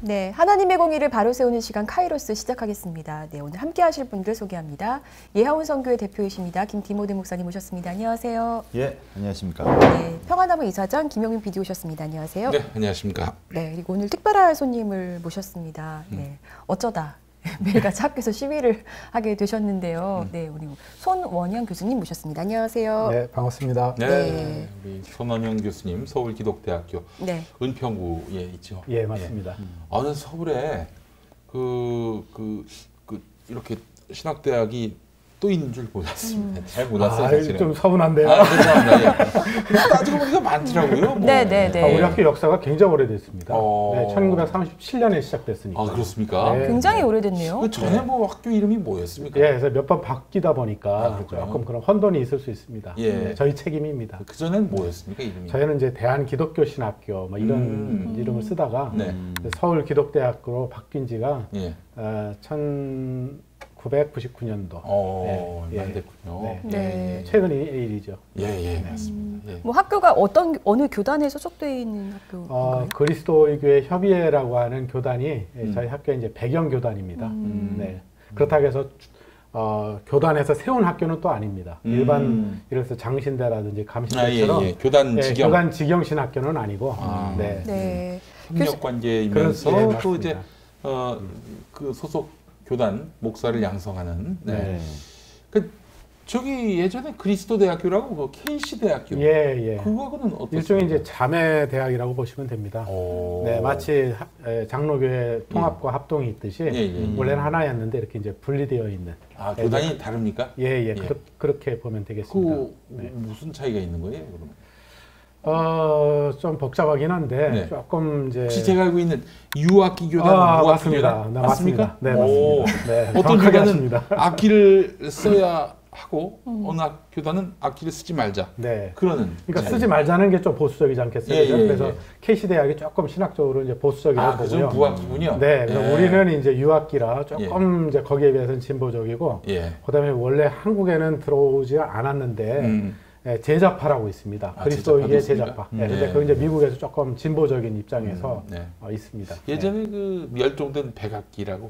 네, 하나님의 공의를 바로 세우는 시간 카이로스 시작하겠습니다. 네, 오늘 함께 하실 분들 소개합니다. 예하온 선교회 대표이십니다. 김디모데 목사님 모셨습니다. 안녕하세요. 예, 안녕하십니까. 네, 평안나무 이사장 김용민 PD 오셨습니다. 안녕하세요. 네, 안녕하십니까. 네, 그리고 오늘 특별한 손님을 모셨습니다. 네, 어쩌다 매일같이 학교에서 시위를 하게 되셨는데요. 네, 우리 손원영 교수님 모셨습니다. 안녕하세요. 네, 반갑습니다. 네, 우리 손원영 교수님 서울기독대학교 네. 은평구에 있죠. 예, 맞습니다. 저는 서울에 이렇게 신학대학이 또 있는 줄 몰랐습니다. 잘 몰랐어요, 사실은. 좀 서운한데요. 죄송합니다. 예. 따지고 보니까 많더라고요. 뭐. 네. 우리 학교 역사가 굉장히 오래됐습니다. 어. 네, 1937년에 시작됐으니까. 아, 그렇습니까? 네. 굉장히 오래됐네요. 그 전에 뭐 학교 이름이 뭐였습니까? 예, 그래서 몇 번 바뀌다 보니까 그렇군요. 조금 그런 혼돈이 있을 수 있습니다. 예. 네, 저희 책임입니다. 그 전에는 뭐였습니까, 이름이? 저희는 이제 대한기독교신학교 뭐 이런 이름을 쓰다가 네. 서울기독대학교로 바뀐 지가 예. 1999년도. 많이 됐군요. 네. 네. 최근 일이죠. 예, 맞습니다. 예. 뭐 학교가 어느 교단에 소속되어 있는 학교인가요? 그리스도의교회 협의회라고 하는 교단이 저희 학교의 이제 배경 교단입니다. 네. 그렇다고 해서 교단에서 세운 학교는 또 아닙니다. 일반 이래서 장신대라든지 감신대처럼 교단 직영. 교단 직영신 학교는 아니고. 네. 네. 협력 관계이면서 예, 또 이제 맞습니다. 그 소속 교단 목사를 양성하는. 네. 네. 그 저기 예전에 그리스도 대학교라고 그 KC 대학교. 예. 그거는 어떻습니까? 일종의 이제 자매 대학이라고 보시면 됩니다. 네, 마치 장로교회 통합과 합동이 있듯이 원래는 하나였는데 이렇게 이제 분리되어 있는. 아, 교단이 다릅니까? 예. 그렇게 보면 되겠습니다. 무슨 차이가 있는 거예요, 그러면? 좀 복잡하긴 한데 네. 조금 이제 혹시 제가 알고 있는 유악기 교단, 무악기 교단 맞습니까? 네, 맞습니다. 네, 어떤 교단은 하십니다. 악기를 써야 하고 어느 교단은 악기를 쓰지 말자. 네. 그러니까 그러니까 쓰지 말자는 게 좀 보수적이지 않겠어요? 그래서 KC 대학이 조금 신학적으로 이제 보수적이라고 보고요. 그좀 부악기군요. 네, 그래서 우리는 이제 유학기라 조금 이제 거기에 비해서는 진보적이고, 그다음에 원래 한국에는 들어오지 않았는데. 제자파라고 있습니다. 그리스도의의 제자파. 근데 그 이제 미국에서 조금 진보적인 입장에서 있습니다. 예전에 그 멸종된 백악기라고.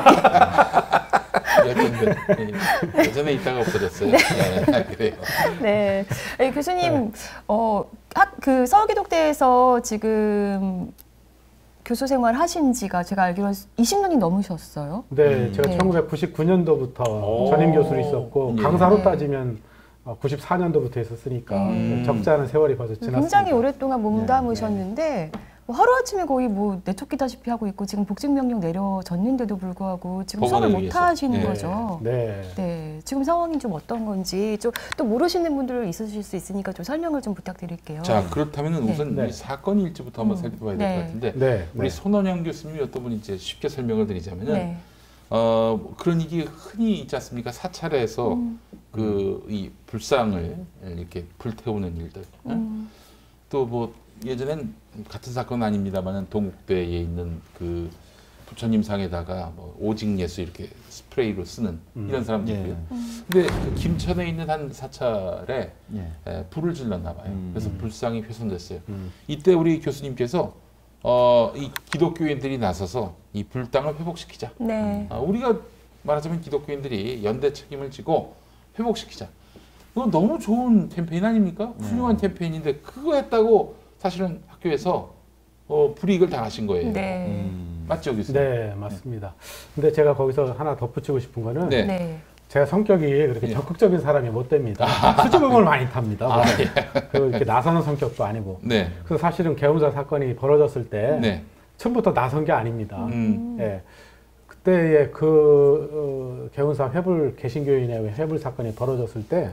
멸종된. 예전에 있다가 없어졌어요. 그래요. 네. 교수님, 그 서울기독대에서 지금 교수 생활 하신 지가 제가 알기로는 20년이 넘으셨어요? 네, 제가 1999년도부터 전임 교수로 있었고 강사로 따지면 94년도부터 했었으니까 적지 않은 세월이 벌써 지났습니다. 굉장히 오랫동안 몸담으셨는데 뭐 하루아침에 거의 뭐 내쫓기다시피 하고 있고 지금 복직명령 내려졌는데도 불구하고 지금 수업을 못 하시는 거죠. 네. 지금 상황이 좀 어떤 건지 좀 또 모르시는 분들 있으실 수 있으니까 좀 설명을 좀 부탁드릴게요. 자, 그렇다면 우선 이 사건 일지부터 한번 살펴봐야 될 것 같은데 우리 손원영 교수님이 어떤 분이 이제 쉽게 설명을 드리자면은 그런 일이 흔히 있지 않습니까? 사찰에서 이 불상을 이렇게 불태우는 일들. 또 뭐 예전엔 같은 사건 아닙니다만은 동국대에 있는 그 부처님 상에다가 뭐 오직 예수 이렇게 스프레이로 쓰는 이런 사람도 있고요. 근데 그 김천에 있는 한 사찰에 불을 질렀나 봐요. 그래서 불상이 훼손됐어요. 이때 우리 교수님께서 이 기독교인들이 나서서 이 불당을 회복시키자. 우리가 말하자면 기독교인들이 연대 책임을 지고 회복시키자. 그건 너무 좋은 캠페인 아닙니까? 훌륭한 캠페인인데 그거 했다고 사실은 학교에서 불이익을 당하신 거예요. 맞죠, 교수님? 네, 맞습니다. 근데 제가 거기서 하나 덧붙이고 싶은 거는 제가 성격이 그렇게 적극적인 사람이 못 됩니다. 수줍음을 많이 탑니다. 그리고 이렇게 나서는 성격도 아니고. 그래서 사실은 개운사 사건이 벌어졌을 때 처음부터 나선 게 아닙니다. 그때의 그 개운사 개신교인의 회불 사건이 벌어졌을 때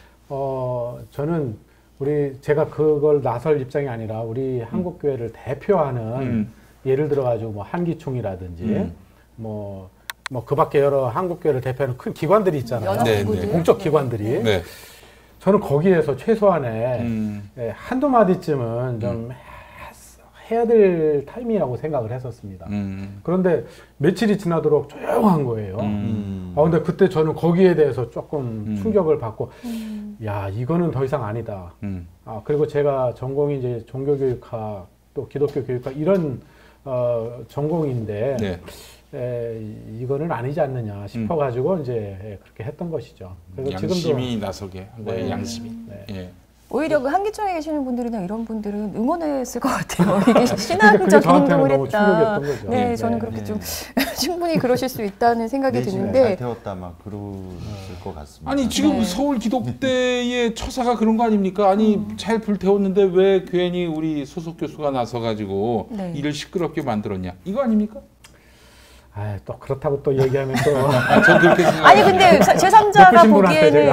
저는 제가 그걸 나설 입장이 아니라 우리 한국교회를 대표하는 예를 들어가지고 뭐 한기총이라든지 뭐 그 밖에 여러 한국교회를 대표하는 큰 기관들이 있잖아요. 공적 기관들이. 저는 거기에서 최소한의 한두 마디쯤은 좀 해야 될 타이밍이라고 생각을 했었습니다. 그런데 며칠이 지나도록 조용한 거예요. 근데 그때 저는 거기에 대해서 조금 충격을 받고, 야, 이거는 더 이상 아니다. 그리고 제가 전공이 이제 종교교육학, 또 기독교 교육학 이런 전공인데 네. 이거는 아니지 않느냐 싶어가지고 이제 그렇게 했던 것이죠. 그래서 양심이 지금도 나서게 한 거예요. 네. 양심이. 네. 예. 오히려 그 한기총에 계시는 분들이나 이런 분들은 응원했을 것 같아요. 이게 신앙적 행동을 했다. 거죠. 네, 저는 그렇게 좀 충분히 그러실 수 있다는 생각이 드는데. 잘 태웠다 막 그러실 것 같습니다. 아니 지금 서울 기독대의 처사가 그런 거 아닙니까? 아니 잘 불태웠는데 왜 괜히 우리 소속 교수가 나서가지고 일을 시끄럽게 만들었냐? 이거 아닙니까? 아, 또 그렇다고 또 얘기하면 또 전 그렇게 생각. 아니 근데 제3자가 보기에는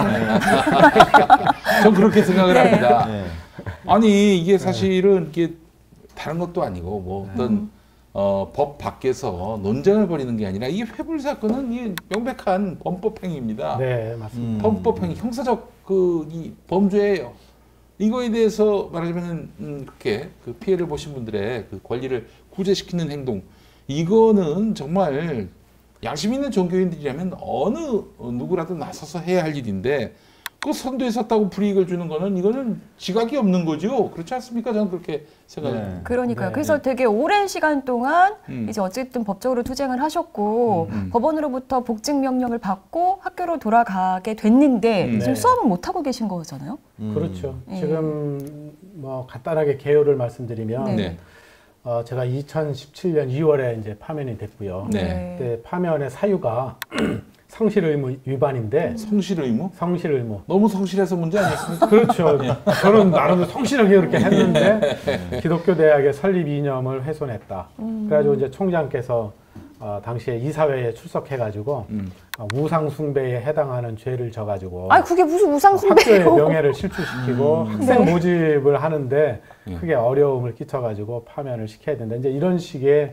전 그렇게 생각을 합니다. 네. 아니 이게 사실은 이게 다른 것도 아니고 뭐 어떤 법 밖에서 논쟁을 벌이는 게 아니라 이 회불 사건은 이 명백한 범법행위입니다. 네, 맞습니다. 범법행위, 형사적 이 범죄예요. 이거에 대해서 말하자면 그렇게 그 피해를 보신 분들의 그 권리를 구제시키는 행동. 이거는 정말 양심 있는 종교인들이라면 어느 누구라도 나서서 해야 할 일인데 그 선두에 섰다고 불이익을 주는 거는 이거는 지각이 없는 거죠. 그렇지 않습니까? 저는 그렇게 생각합니다. 그러니까요. 그래서 되게 오랜 시간 동안 이제 어쨌든 법적으로 투쟁을 하셨고 법원으로부터 복직 명령을 받고 학교로 돌아가게 됐는데 지금 수업은 못 하고 계신 거잖아요. 그렇죠. 지금 뭐 간단하게 개요를 말씀드리면 제가 2017년 2월에 이제 파면이 됐고요. 그때 파면의 사유가 성실 의무 위반인데. 성실 의무? 성실 의무. 너무 성실해서 문제 아니었습니까? 그렇죠. 저는 나름대로 성실하게 그렇게 했는데 기독교 대학의 설립 이념을 훼손했다. 그래가지고 이제 총장께서 당시에 이사회에 출석해가지고 우상 숭배에 해당하는 죄를 져가지고. 아니 그게 무슨 우상 숭배예요? 학교의 명예를 실추시키고 학생 모집을 하는데 크게 어려움을 끼쳐가지고 파면을 시켜야 된다. 이제 이런 식의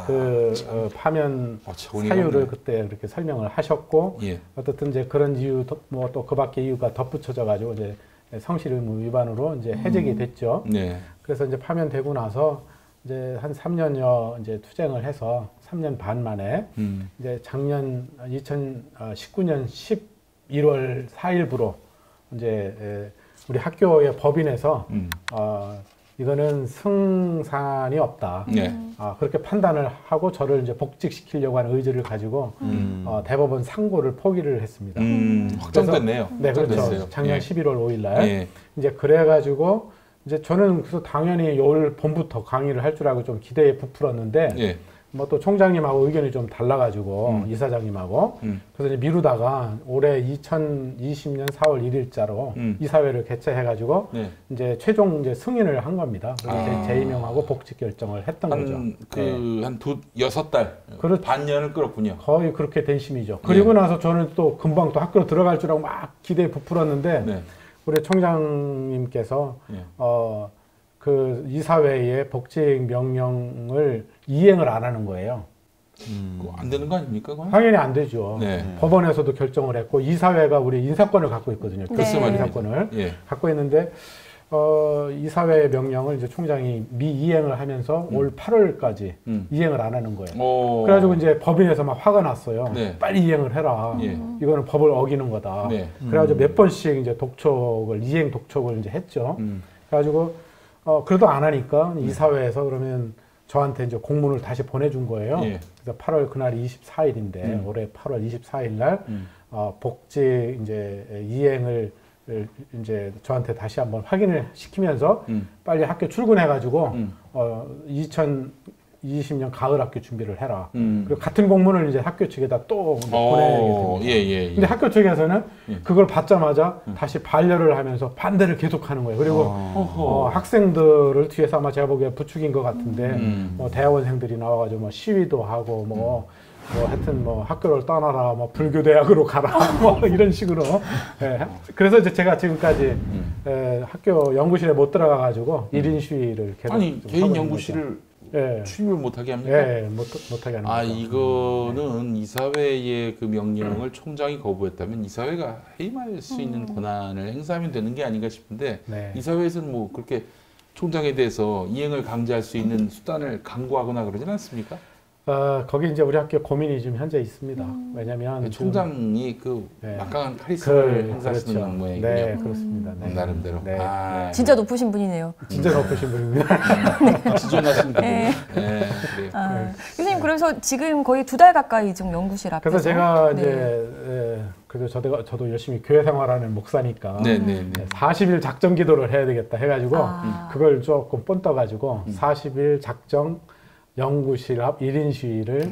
파면 사유를 그때 그렇게 설명을 하셨고 어떻든 이제 그런 이유 뭐 또 그밖에 이유가 덧붙여져가지고 이제 성실 의무 위반으로 이제 해직이 됐죠. 그래서 이제 파면되고 나서 이제 한 3년여 이제 투쟁을 해서 3년 반 만에 이제 작년 2019년 11월 4일부로 이제 우리 학교의 법인에서 이거는 승산이 없다. 그렇게 판단을 하고 저를 이제 복직시키려고 하는 의지를 가지고 대법원 상고를 포기를 했습니다. 확정됐네요. 네, 그렇죠. 작년 11월 5일 날 이제 그래가지고 이제 저는 그래서 당연히 올 봄부터 강의를 할 줄 알고 좀 기대에 부풀었는데 뭐 또 총장님하고 의견이 좀 달라가지고 이사장님하고 그래서 이제 미루다가 올해 2020년 4월 1일자로 이사회를 개최해가지고 이제 최종 이제 승인을 한 겁니다. 그래서 재임용하고 복직 결정을 했던 거죠. 한 6달 반년을 끌었군요. 거의 그렇게 된 셈이죠. 그리고 나서 저는 또 금방 또 학교로 들어갈 줄 알고 막 기대에 부풀었는데 우리 총장님께서 그 이사회의 복직 명령을 이행을 안 하는 거예요. 안 되는 거 아닙니까? 그건? 당연히 안 되죠. 법원에서도 결정을 했고 이사회가 우리 인사권을 갖고 있거든요. 인사권을 갖고 있는데 이사회의 명령을 이제 총장이 미이행을 하면서 올 8월까지 이행을 안 하는 거예요. 그래가지고 이제 법인에서 막 화가 났어요. 빨리 이행을 해라. 이거는 법을 어기는 거다. 그래가지고 몇 번씩 이제 이행 독촉을 이제 했죠. 그래가지고 그래도 안 하니까 이사회에서 그러면 저한테 이제 공문을 다시 보내준 거예요. 그래서 8월 그날이 24일인데 올해 8월 24일 날 복직 이제 이행을 이제 저한테 다시 한번 확인을 시키면서 빨리 학교 출근해가지고 2020년 가을 학교 준비를 해라. 그리고 같은 공문을 이제 학교 측에다 또 보내게 됩니다. 근데 학교 측에서는 그걸 받자마자 다시 반려를 하면서 반대를 계속하는 거예요. 그리고 학생들을 뒤에서 아마 제가 보기에 부추긴 것 같은데 뭐 대학원생들이 나와가지고 뭐 시위도 하고 뭐 하여튼 뭐 학교를 떠나라, 뭐 불교 대학으로 가라, 뭐 이런 식으로. 그래서 이제 제가 지금까지 학교 연구실에 못 들어가가지고 1인 시위를 계속. 아니 개인 연구실을 출입을 못하게 합니까? 못하게 하는 거죠. 이거는 이사회의 그 명령을 총장이 거부했다면 이사회가 해임할 수 있는 권한을 행사하면 되는 게 아닌가 싶은데 이사회에서는 뭐 그렇게 총장에 대해서 이행을 강제할 수 있는 수단을 강구하거나 그러진 않습니까? 거기 이제 우리 학교 고민이 지금 현재 있습니다. 왜냐면 총장이 막강한 카리스마를 행사하시는 그렇죠. 모양이군요. 네, 그렇습니다. 네. 나름대로. 네. 진짜 높으신 분이네요. 진짜 높으신 분입니다. 지존하신 분. 네. 네, 그래요. 교수님 그래서 지금 거의 2달 가까이 지금 연구실 앞에서. 그래서 제가 이제 그래서 저도 열심히 교회 생활하는 목사니까 40일 작정 기도를 해야 되겠다 해가지고 그걸 조금 뻔떠가지고 40일 작정 연구실 앞 1인 시위를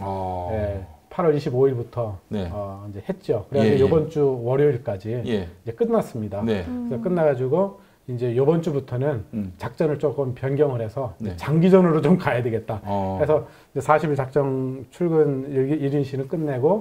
8월 25일부터 이제 했죠. 그래서 이번 주 월요일까지 이제 끝났습니다. 그래서 끝나가지고 이제 이번 주부터는 작전을 조금 변경을 해서 장기전으로 좀 가야 되겠다. 그래서 이제 40일 작정 출근 1인 시는 끝내고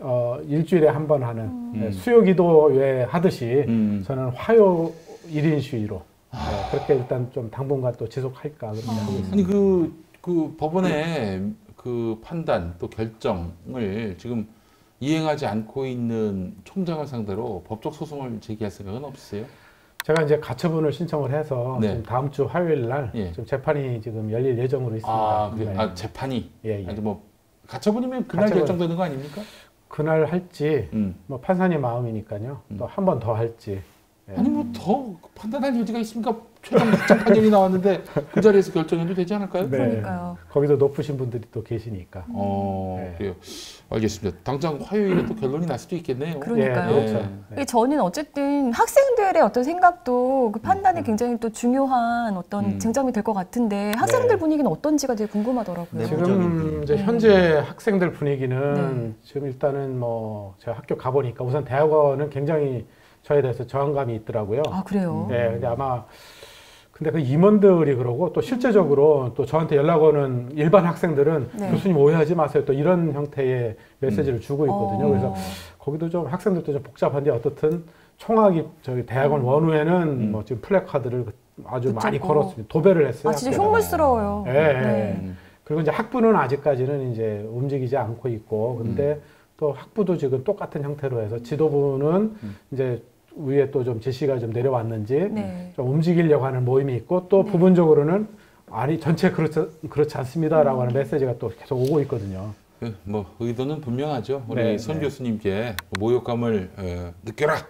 일주일에 한 번 하는 수요 기도회 하듯이 저는 화요 1인 시위로 그렇게 일단 좀 당분간 또 지속할까 그렇게 하고 있습니다. 아니 그 법원의 그 판단 또 결정을 지금 이행하지 않고 있는 총장을 상대로 법적 소송을 제기할 생각은 없으세요? 제가 이제 가처분을 신청을 해서 지금 다음 주 화요일 날 지금 재판이 지금 열릴 예정으로 있습니다. 그래요? 재판이? 아니 뭐 가처분이면 그날 결정되는 거 아닙니까? 그날 할지 뭐 판사님 마음이니까요. 또 한 번 더 할지. 아니 뭐 더 판단할 여지가 있습니까? 최종 확정 판결이 나왔는데 그 자리에서 결정해도 되지 않을까요? 그러니까요. 거기도 높으신 분들이 또 계시니까. 그래요. 알겠습니다. 당장 화요일에 또 결론이 날 수도 있겠네요. 그러니까요. 그렇죠. 저는 어쨌든 학생들의 어떤 생각도 그 판단이 굉장히 또 중요한 어떤 쟁점이 될 것 같은데 학생들 분위기는 어떤지가 되게 궁금하더라고요. 지금 이제 현재 학생들 분위기는 지금 일단은 뭐 제가 학교 가보니까 우선 대학원은 굉장히 저에 대해서 저항감이 있더라고요. 아, 그래요? 네, 근데 아마 근데 그 임원들이 그러고 또 실제적으로 또 저한테 연락 오는 일반 학생들은 교수님 오해하지 마세요. 또 이런 형태의 메시지를 주고 있거든요. 그래서 거기도 좀 학생들도 좀 복잡한데 어떻든 총학이 저기 대학원 원후에는 뭐 지금 플래카드를 아주 많이 걸었습니다. 도배를 했어요. 아, 진짜 흉물스러워요. 네. 그리고 이제 학부는 아직까지는 이제 움직이지 않고 있고 근데 또 학부도 지금 똑같은 형태로 해서 지도부는 이제 위에 또 좀 지시가 좀 내려왔는지 좀 움직이려고 하는 모임이 있고 또 부분적으로는 아니 전체 그렇지 않습니다라고 하는 메시지가 또 계속 오고 있거든요. 뭐 의도는 분명하죠. 우리 선 교수님께 모욕감을 느껴라.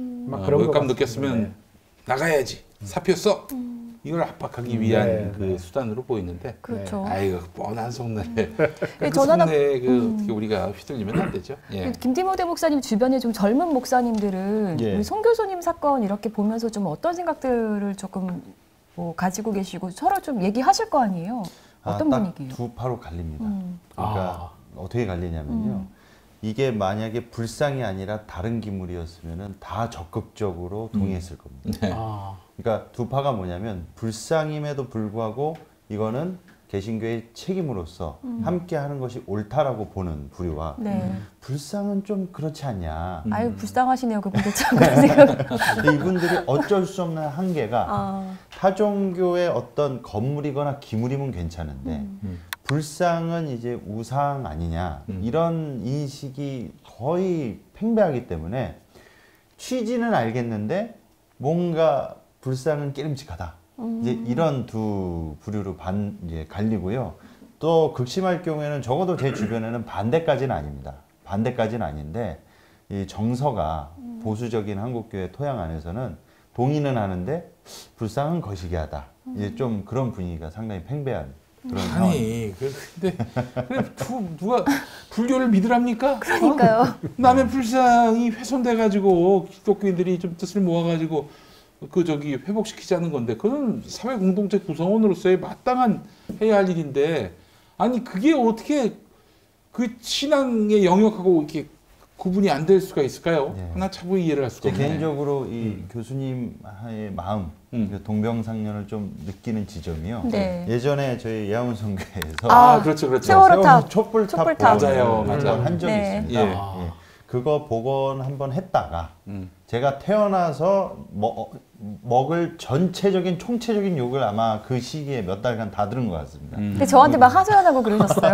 모욕감 느꼈으면 나가야지. 사표 써. 이걸 압박하기 위한 그 수단으로 보이는데, 그렇죠. 아이고 뻔한 속내에 그 속내에 어떻게 우리가 휘둘리면 안 되죠. 김티모데 목사님 주변에 좀 젊은 목사님들은 우리 송 교수님 사건 이렇게 보면서 좀 어떤 생각들을 조금 뭐 가지고 계시고 서로 좀 얘기하실 거 아니에요? 어떤 분위기예요? 두 파로 갈립니다. 그러니까 어떻게 갈리냐면요. 이게 만약에 불상이 아니라 다른 기물이었으면 다 적극적으로 동의했을 겁니다. 그러니까 두 파가 뭐냐면 불상임에도 불구하고 이거는 개신교의 책임으로서 함께 하는 것이 옳다라고 보는 부류와 불상은 좀 그렇지 않냐. 아유 불쌍하시네요 그분들 참 그런 생각. 이분들이 어쩔 수 없는 한계가 타종교의 어떤 건물이거나 기물이면 괜찮은데 불상은 이제 우상 아니냐 이런 인식이 거의 팽배하기 때문에 취지는 알겠는데 뭔가 불상은 깨름직하다. 이제 이런 두 부류로 이제 갈리고요. 또 극심할 경우에는 적어도 제 주변에는 반대까지는 아닙니다. 반대까지는 아닌데 이 정서가 보수적인 한국교회 토양 안에서는 동의는 하는데 불상은 거시기하다. 이제 좀 그런 분위기가 상당히 팽배한 그런 아니 근데 누가 불교를 믿으랍니까? 그러니까요. 남의 불상이 훼손돼 가지고 기독교인들이 좀 뜻을 모아 가지고 회복시키자는 건데 그건 사회 공동체 구성원으로서의 마땅한 해야 할 일인데 아니 그게 어떻게 그 신앙의 영역하고 이렇게 구분이 안 될 수가 있을까요? 하나 차분히 이해를 할 수가 없네요. 개인적으로 이 교수님의 마음, 동병상련을 좀 느끼는 지점이요. 예전에 저희 예하문 선교회에서 그렇죠. 세월호 촛불탑 맞아요. 한 적이 있습니다. 그거 복원 한번 했다가 제가 태어나서 먹을 전체적인 총체적인 욕을 아마 그 시기에 몇 달간 다 들은 것 같습니다. 근데 저한테 막 하소연하고 그러셨어요.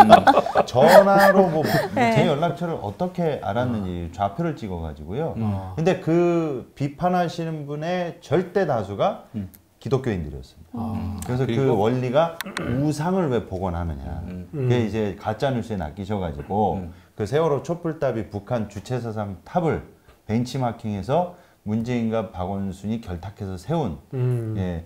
전화로 제 연락처를 어떻게 알았는지 좌표를 찍어가지고요. 근데 그 비판하시는 분의 절대 다수가 기독교인들이었습니다. 그래서 그 원리가 우상을 왜 복원하느냐. 그게 이제 가짜뉴스에 낚이셔가지고 그 세월호 촛불탑이 북한 주체사상 탑을 벤치마킹해서 문재인과 박원순이 결탁해서 세운 예,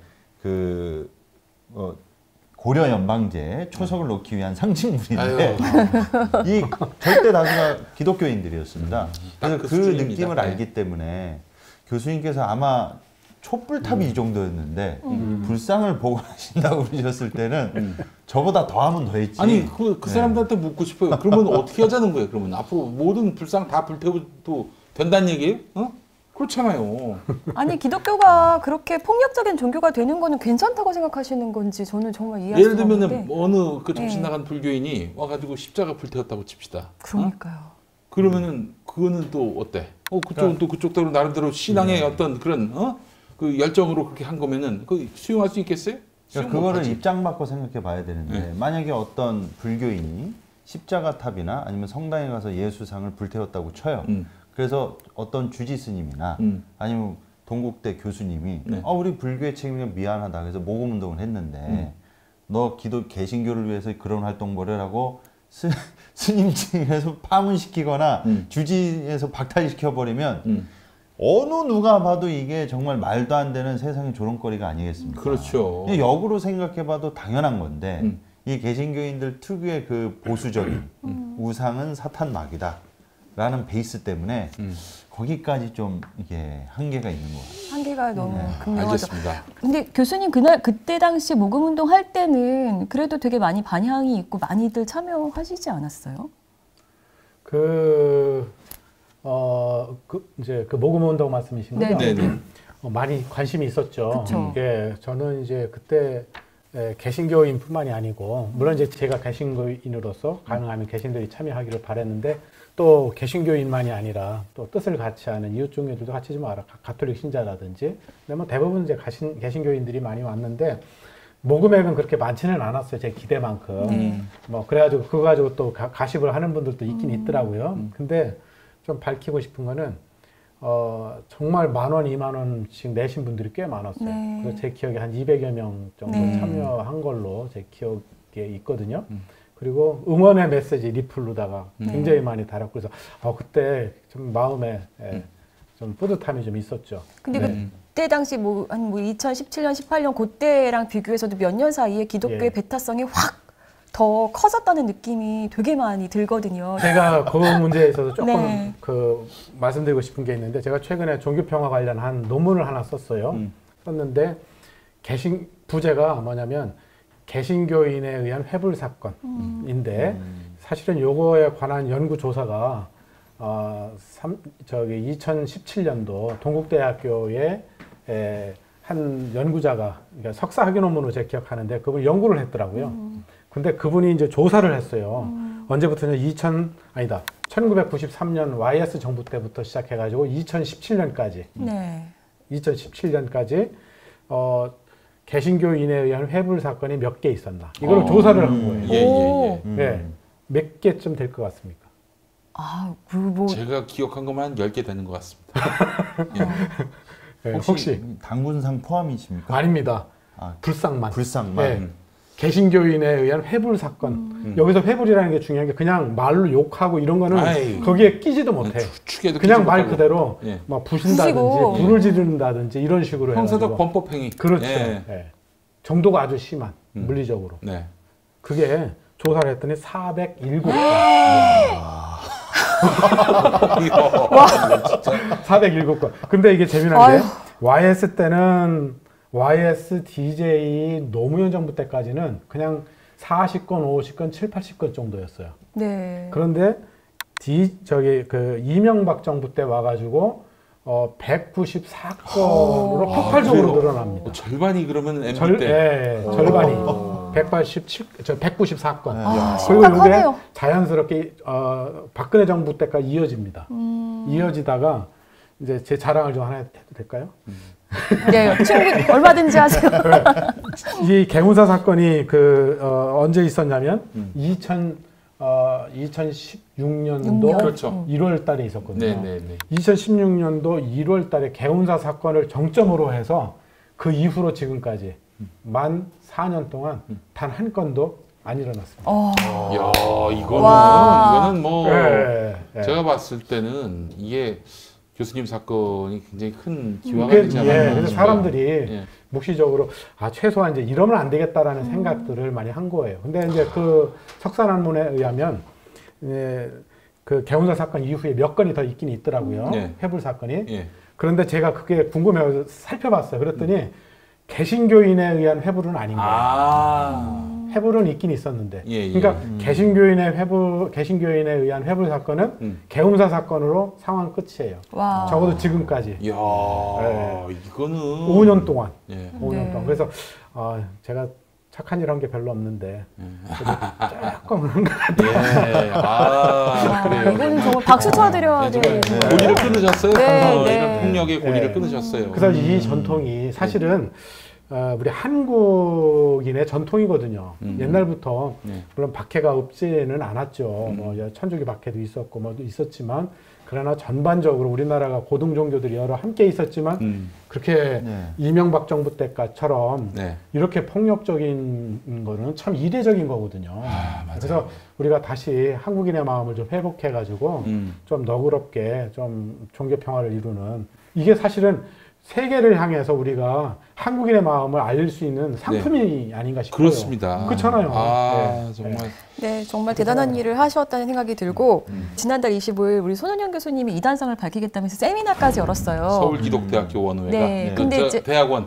고려 연방제 초석을 놓기 위한 상징물인데 이 절대 다수가 기독교인들이었습니다. 그래서 그 느낌을 알기 때문에 교수님께서 아마 촛불탑이 이 정도였는데 불상을 복원하신다고 그러셨을 때는 저보다 더하면 더했지. 아니 그 사람들한테 묻고 싶어요. 그러면 어떻게 하자는 거예요? 그러면 앞으로 모든 불상 다 불태워도 된다는 얘기예요? 그렇잖아요. 아니 기독교가 그렇게 폭력적인 종교가 되는 거는 괜찮다고 생각하시는 건지 저는 정말 이해할 수가 없는데. 예를 들면은 어느 그 정신 나간 불교인이 와가지고 십자가 불태웠다고 칩시다. 그러니까요. 그러면은 그거는 또 어때? 그쪽은 또 그쪽대로 나름대로 신앙의 어떤 그런 그 열정으로 그렇게 한 거면은 그 수용할 수 있겠어요? 그러니까 그거를 입장 바꿔 생각해 봐야 되는데 만약에 어떤 불교인이 십자가 탑이나 아니면 성당에 가서 예수상을 불태웠다고 쳐요. 그래서 어떤 주지 스님이나 아니면 동국대 교수님이 우리 불교의 책임이 미안하다 그래서 모금 운동을 했는데 너 개신교를 위해서 그런 활동 벌여라고 스님층에서 파문시키거나 주지에서 박탈시켜버리면 어느 누가 봐도 이게 정말 말도 안 되는 세상의 조롱거리가 아니겠습니까? 그렇죠. 역으로 생각해봐도 당연한 건데 이 개신교인들 특유의 그 보수적인 우상은 사탄 마귀다 라는 베이스 때문에 거기까지 좀 이게 한계가 있는 것 같아요. 한계가 너무 극명하죠. 알겠습니다. 근데 교수님 그때 당시 모금운동 할 때는 그래도 되게 많이 반향이 있고 많이들 참여하시지 않았어요? 이제 그 모금운동 말씀이신 거죠? 네네. 많이 관심이 있었죠. 예, 저는 이제 그때 개신교인뿐만이 아니고 물론 이제 제가 개신교인으로서 가능하면 개신들이 참여하기를 바랬는데 또 개신교인만이 아니라 또 뜻을 같이 하는 이웃 종교들도 같이 좀 알아. 가톨릭 신자라든지. 근데 뭐 대부분 이제 개신교인들이 많이 왔는데 모금액은 그렇게 많지는 않았어요. 제 기대만큼. 뭐 그래가지고 그거 가지고 또 가십을 하는 분들도 있긴 있더라고요. 근데 좀 밝히고 싶은 거는 정말 10,000원, 20,000원씩 내신 분들이 꽤 많았어요. 그래서 제 기억에 한 200여 명 정도 참여한 걸로 제 기억에 있거든요. 그리고 응원의 메시지 리플로다가 굉장히 많이 달았고 그래서 그때 좀 마음에 좀 뿌듯함이 좀 있었죠. 근데 그때 당시 뭐 2017년, 18년 그때랑 비교해서도 몇 년 사이에 기독교의 배타성이 확 더 커졌다는 느낌이 되게 많이 들거든요. 제가 그 문제에 있어서 조금 말씀드리고 싶은 게 있는데 제가 최근에 종교평화 관련한 논문을 하나 썼어요. 썼는데 부제가 뭐냐면 개신교인에 의한 회불 사건인데 사실은 요거에 관한 연구 조사가 2017년도 동국대학교에 한 연구자가 그러니까 석사 학위 논문으로 제가 기억하는데 그분이 연구를 했더라고요. 근데 그분이 이제 조사를 했어요. 언제부터냐 1993년 YS 정부 때부터 시작해가지고 2017년까지 2017년까지 개신교인에 의한 회불 사건이 몇 개 있었나 이걸 조사를 한 거예요. 몇 개쯤 될 것 같습니까? 제가 기억한 것만 한 10개 되는 것 같습니다. 혹시 당군상 포함이십니까? 아닙니다. 불상만. 불상만. 개신교인에 의한 회불 사건. 여기서 회불이라는 게 중요한 게 그냥 말로 욕하고 이런 거는 거기에 끼지도 못해. 그냥 말 그대로 막 부신다든지 불을 지른다든지 이런 식으로 형사적 범법행위. 그렇죠. 정도가 아주 심한 물리적으로. 그게 조사를 했더니 407건. 407건. 근데 이게 재미난 게 YS 때는 YS DJ 노무현 정부 때까지는 그냥 40건, 50건, 7, 80건 정도였어요. 그런데 이명박 정부 때 와가지고 194건으로 폭발적으로 늘어납니다. 절반이 그러면 MB 때? 절반이. 194건. 그리고 이게 자연스럽게 박근혜 정부 때까지 이어집니다. 이어지다가 이제 제 자랑을 좀 하나 해도 될까요? 네, 충분히 얼마든지 하세요. 이 개무사 사건이 언제 있었냐면 2016년도 그렇죠. 1월 달에 있었거든요. 2016년도 1월 달에 개운사 사건을 정점으로 해서 그 이후로 지금까지 만 4년 동안 단 한 건도 안 일어났습니다. 야, 이거는 뭐 제가 봤을 때는 이게 교수님 사건이 굉장히 큰 기화가 되지 않았나. 그래서 사람들이 묵시적으로 최소한 이제 이러면 안 되겠다라는 생각들을 많이 한 거예요. 근데 이제 그 석사논문에 의하면 그 개운사 사건 이후에 몇 건이 더 있긴 있더라고요. 회불 사건이. 그런데 제가 그게 궁금해서 살펴봤어요. 그랬더니 개신교인에 의한 회불은 아닌 거예요. 회불은 있긴 있었는데, 그러니까 개신교인에 의한 회불 사건은 개운사 사건으로 상황 끝이에요. 적어도 지금까지. 이야, 이거는 5년 동안. 5년 동안. 그래서 제가 착한 일 한 게 별로 없는데 조금 그런 것 같아요. 그래요. 이거는 정말 박수 쳐드려야 돼요. 고리를 끊으셨어요. 이런 폭력의 고리를 끊으셨어요. 그래서 이 전통이 사실은 우리 한국인의 전통이거든요. 옛날부터 물론 박해가 없지는 않았죠. 뭐 천주교 박해도 있었고 뭐도 있었지만 그러나 전반적으로 우리나라가 고등 종교들이 여러 함께 있었지만 그렇게 이명박 정부 때처럼 이렇게 폭력적인 거는 참 이례적인 거거든요. 그래서 우리가 다시 한국인의 마음을 좀 회복해가지고 좀 너그럽게 좀 종교 평화를 이루는, 이게 사실은 세계를 향해서 우리가 한국인의 마음을 알릴 수 있는 상품이 아닌가 싶어요. 그렇습니다. 그렇잖아요. 정말. 네, 정말 대단한 일을 하셨다는 생각이 들고 지난달 25일 우리 손은영 교수님이 이단상을 밝히겠다면서 세미나까지 열었어요. 서울기독대학교 원우회가. 네, 근데 이제 대학원.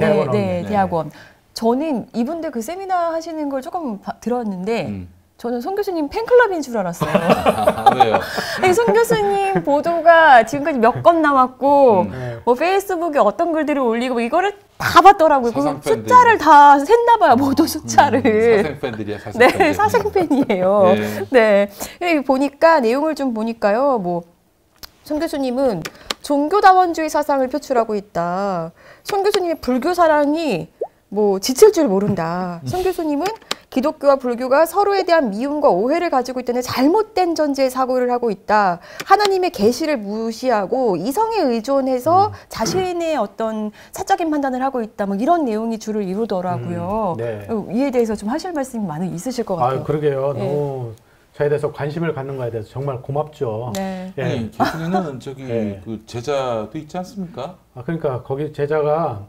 대학원. 저는 이분들 그 세미나 하시는 걸 조금 들었는데 저는 송 교수님 팬클럽인 줄 알았어요. 왜요? 아니, 송 교수님 보도가 지금까지 몇 건 나왔고 뭐 페이스북에 어떤 글들을 올리고 이거를 다 봤더라고요. 그 숫자를 다 샜나 봐요. 모두 숫자를. 사생팬들이야, 사생팬들. 네, 사생팬이에요. 네. 보니까 내용을 좀 보니까요. 뭐 송 교수님은 종교다원주의 사상을 표출하고 있다. 송 교수님의 불교 사랑이 뭐 지칠 줄 모른다. 송 교수님은 기독교와 불교가 서로에 대한 미움과 오해를 가지고 있다는 잘못된 전제의 사고를 하고 있다. 하나님의 계시를 무시하고 이성에 의존해서 자신의 어떤 사적인 판단을 하고 있다. 뭐 이런 내용이 주를 이루더라고요. 이에 대해서 좀 하실 말씀이 많이 있으실 것 같아요. 그러게요. 너무 저에 대해서 관심을 갖는 거에 대해서 정말 고맙죠. 아니, 교수님은 그 제자도 있지 않습니까? 그러니까 거기 제자가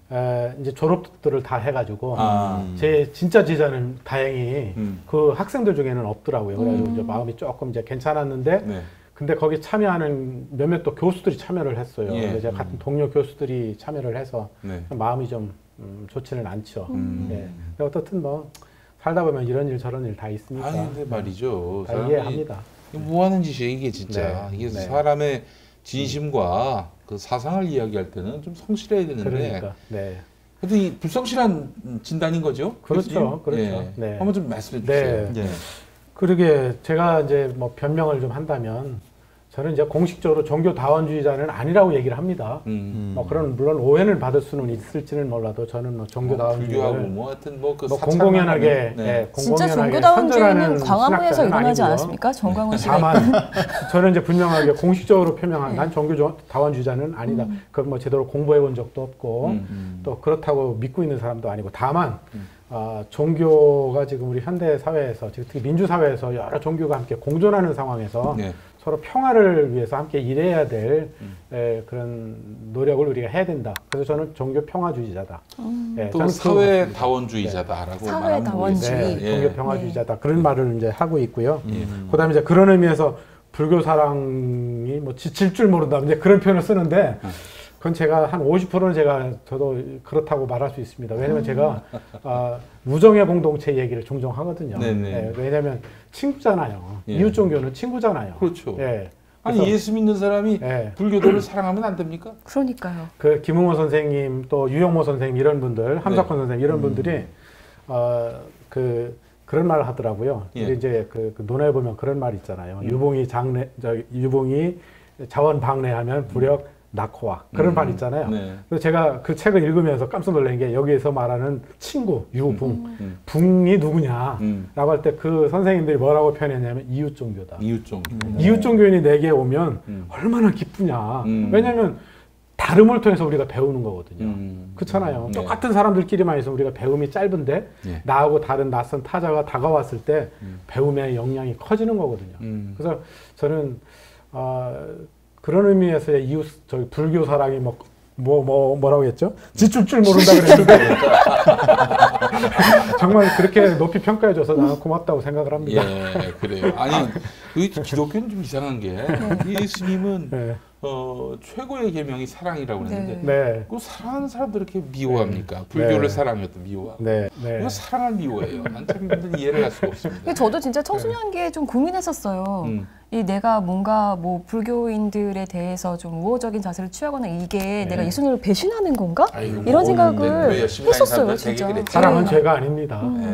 이제 졸업들을 다 해가지고 제 진짜 제자는 다행히 그 학생들 중에는 없더라고요. 그래가지고 이제 마음이 조금 이제 괜찮았는데 근데 거기 참여하는 몇몇 또 교수들이 참여를 했어요. 그래서 제가 같은 동료 교수들이 참여를 해서 마음이 좀 좋지는 않죠. 어떻든 뭐 살다 보면 이런 일 저런 일 다 있으니까. 근데 말이죠. 다 이해합니다. 뭐 하는 짓이에요, 이게 진짜. 이게 사람의 진심과 그 사상을 이야기할 때는 좀 성실해야 되는데. 그러니까. 근데 이 불성실한 진단인 거죠? 그렇죠. 한번 좀 말씀해 주세요. 그러게 제가 이제 뭐 변명을 좀 한다면 저는 이제 공식적으로 종교다원주의자는 아니라고 얘기를 합니다. 뭐 그런 물론 오해를 받을 수는 있을지는 몰라도 저는 뭐 종교다원주의를 뭐 하여튼 뭐 그 공공연하게 진짜 종교다원주의는 광화문에서 일어나지 않았습니까? 정광훈 씨가. 다만 저는 이제 분명하게 공식적으로 표명한 난 종교다원주의자는 아니다. 그걸 뭐 제대로 공부해 본 적도 없고 또 그렇다고 믿고 있는 사람도 아니고 다만 종교가 지금 우리 현대 사회에서 특히 민주 사회에서 여러 종교가 함께 공존하는 상황에서 서로 평화를 위해서 함께 일해야 될 그런 노력을 우리가 해야 된다. 그래서 저는 종교 평화주의자다. 또 사회다원주의자다라고 사회다원주의. 종교 평화주의자다. 그런 말을 이제 하고 있고요. 그다음에 이제 그런 의미에서 불교 사랑이 뭐 지칠 줄 모른다. 이제 그런 표현을 쓰는데 그건 제가 한 50%는 저도 그렇다고 말할 수 있습니다. 왜냐면 제가 우정의 공동체 얘기를 종종 하거든요. 왜냐면 친구잖아요. 이웃 종교는 친구잖아요. 그렇죠. 아니 예수 믿는 사람이 불교도를 사랑하면 안 됩니까? 그러니까요. 그 김웅호 선생님 또 유영모 선생님 이런 분들, 함석헌 선생님 이런 분들이 그런 말을 하더라고요. 이제 그 논어에 보면 그런 말 있잖아요. 유봉이 자원 방래하면 부력 낙호와 그런 말 있잖아요. 그래서 제가 그 책을 읽으면서 깜짝 놀란 게 여기에서 말하는 친구, 유붕, 붕이 누구냐라고 할 때 그 선생님들이 뭐라고 표현했냐면 이웃 종교다. 이웃 종교. 이웃 종교인이 내게 오면 얼마나 기쁘냐. 왜냐하면 다름을 통해서 우리가 배우는 거거든요. 그렇잖아요. 네. 똑같은 사람들끼리만 있으면 우리가 배움이 짧은데 네. 나하고 다른 낯선 타자가 다가왔을 때 배움의 역량이 커지는 거거든요. 그래서 저는 그런 의미에서 이웃 저희 불교 사랑이 뭐라고 했죠? 지출 줄 모른다 그랬는데 정말 그렇게 높이 평가해줘서 나는 고맙다고 생각을 합니다. 예, 그래요. 아니, 기독교는 좀 이상한 게 예수님은 네. 최고의 계명이 사랑이라고 그랬는데 네. 그 사랑하는 사람들 이렇게 미워합니까? 네. 불교를 네. 사랑해도 미워하고 네. 네. 이거 사랑을 미워해요. 난 참 이해를 할 수가 없습니다. 저도 진짜 청소년기에 좀 고민했었어요. 이 내가 뭔가 뭐 불교인들에 대해서 좀 우호적인 자세를 취하거나 이게 네. 내가 예수님을 배신하는 건가? 아이고, 이런 생각을 했었어요. 진짜. 사랑은 죄가 아닙니다. 네.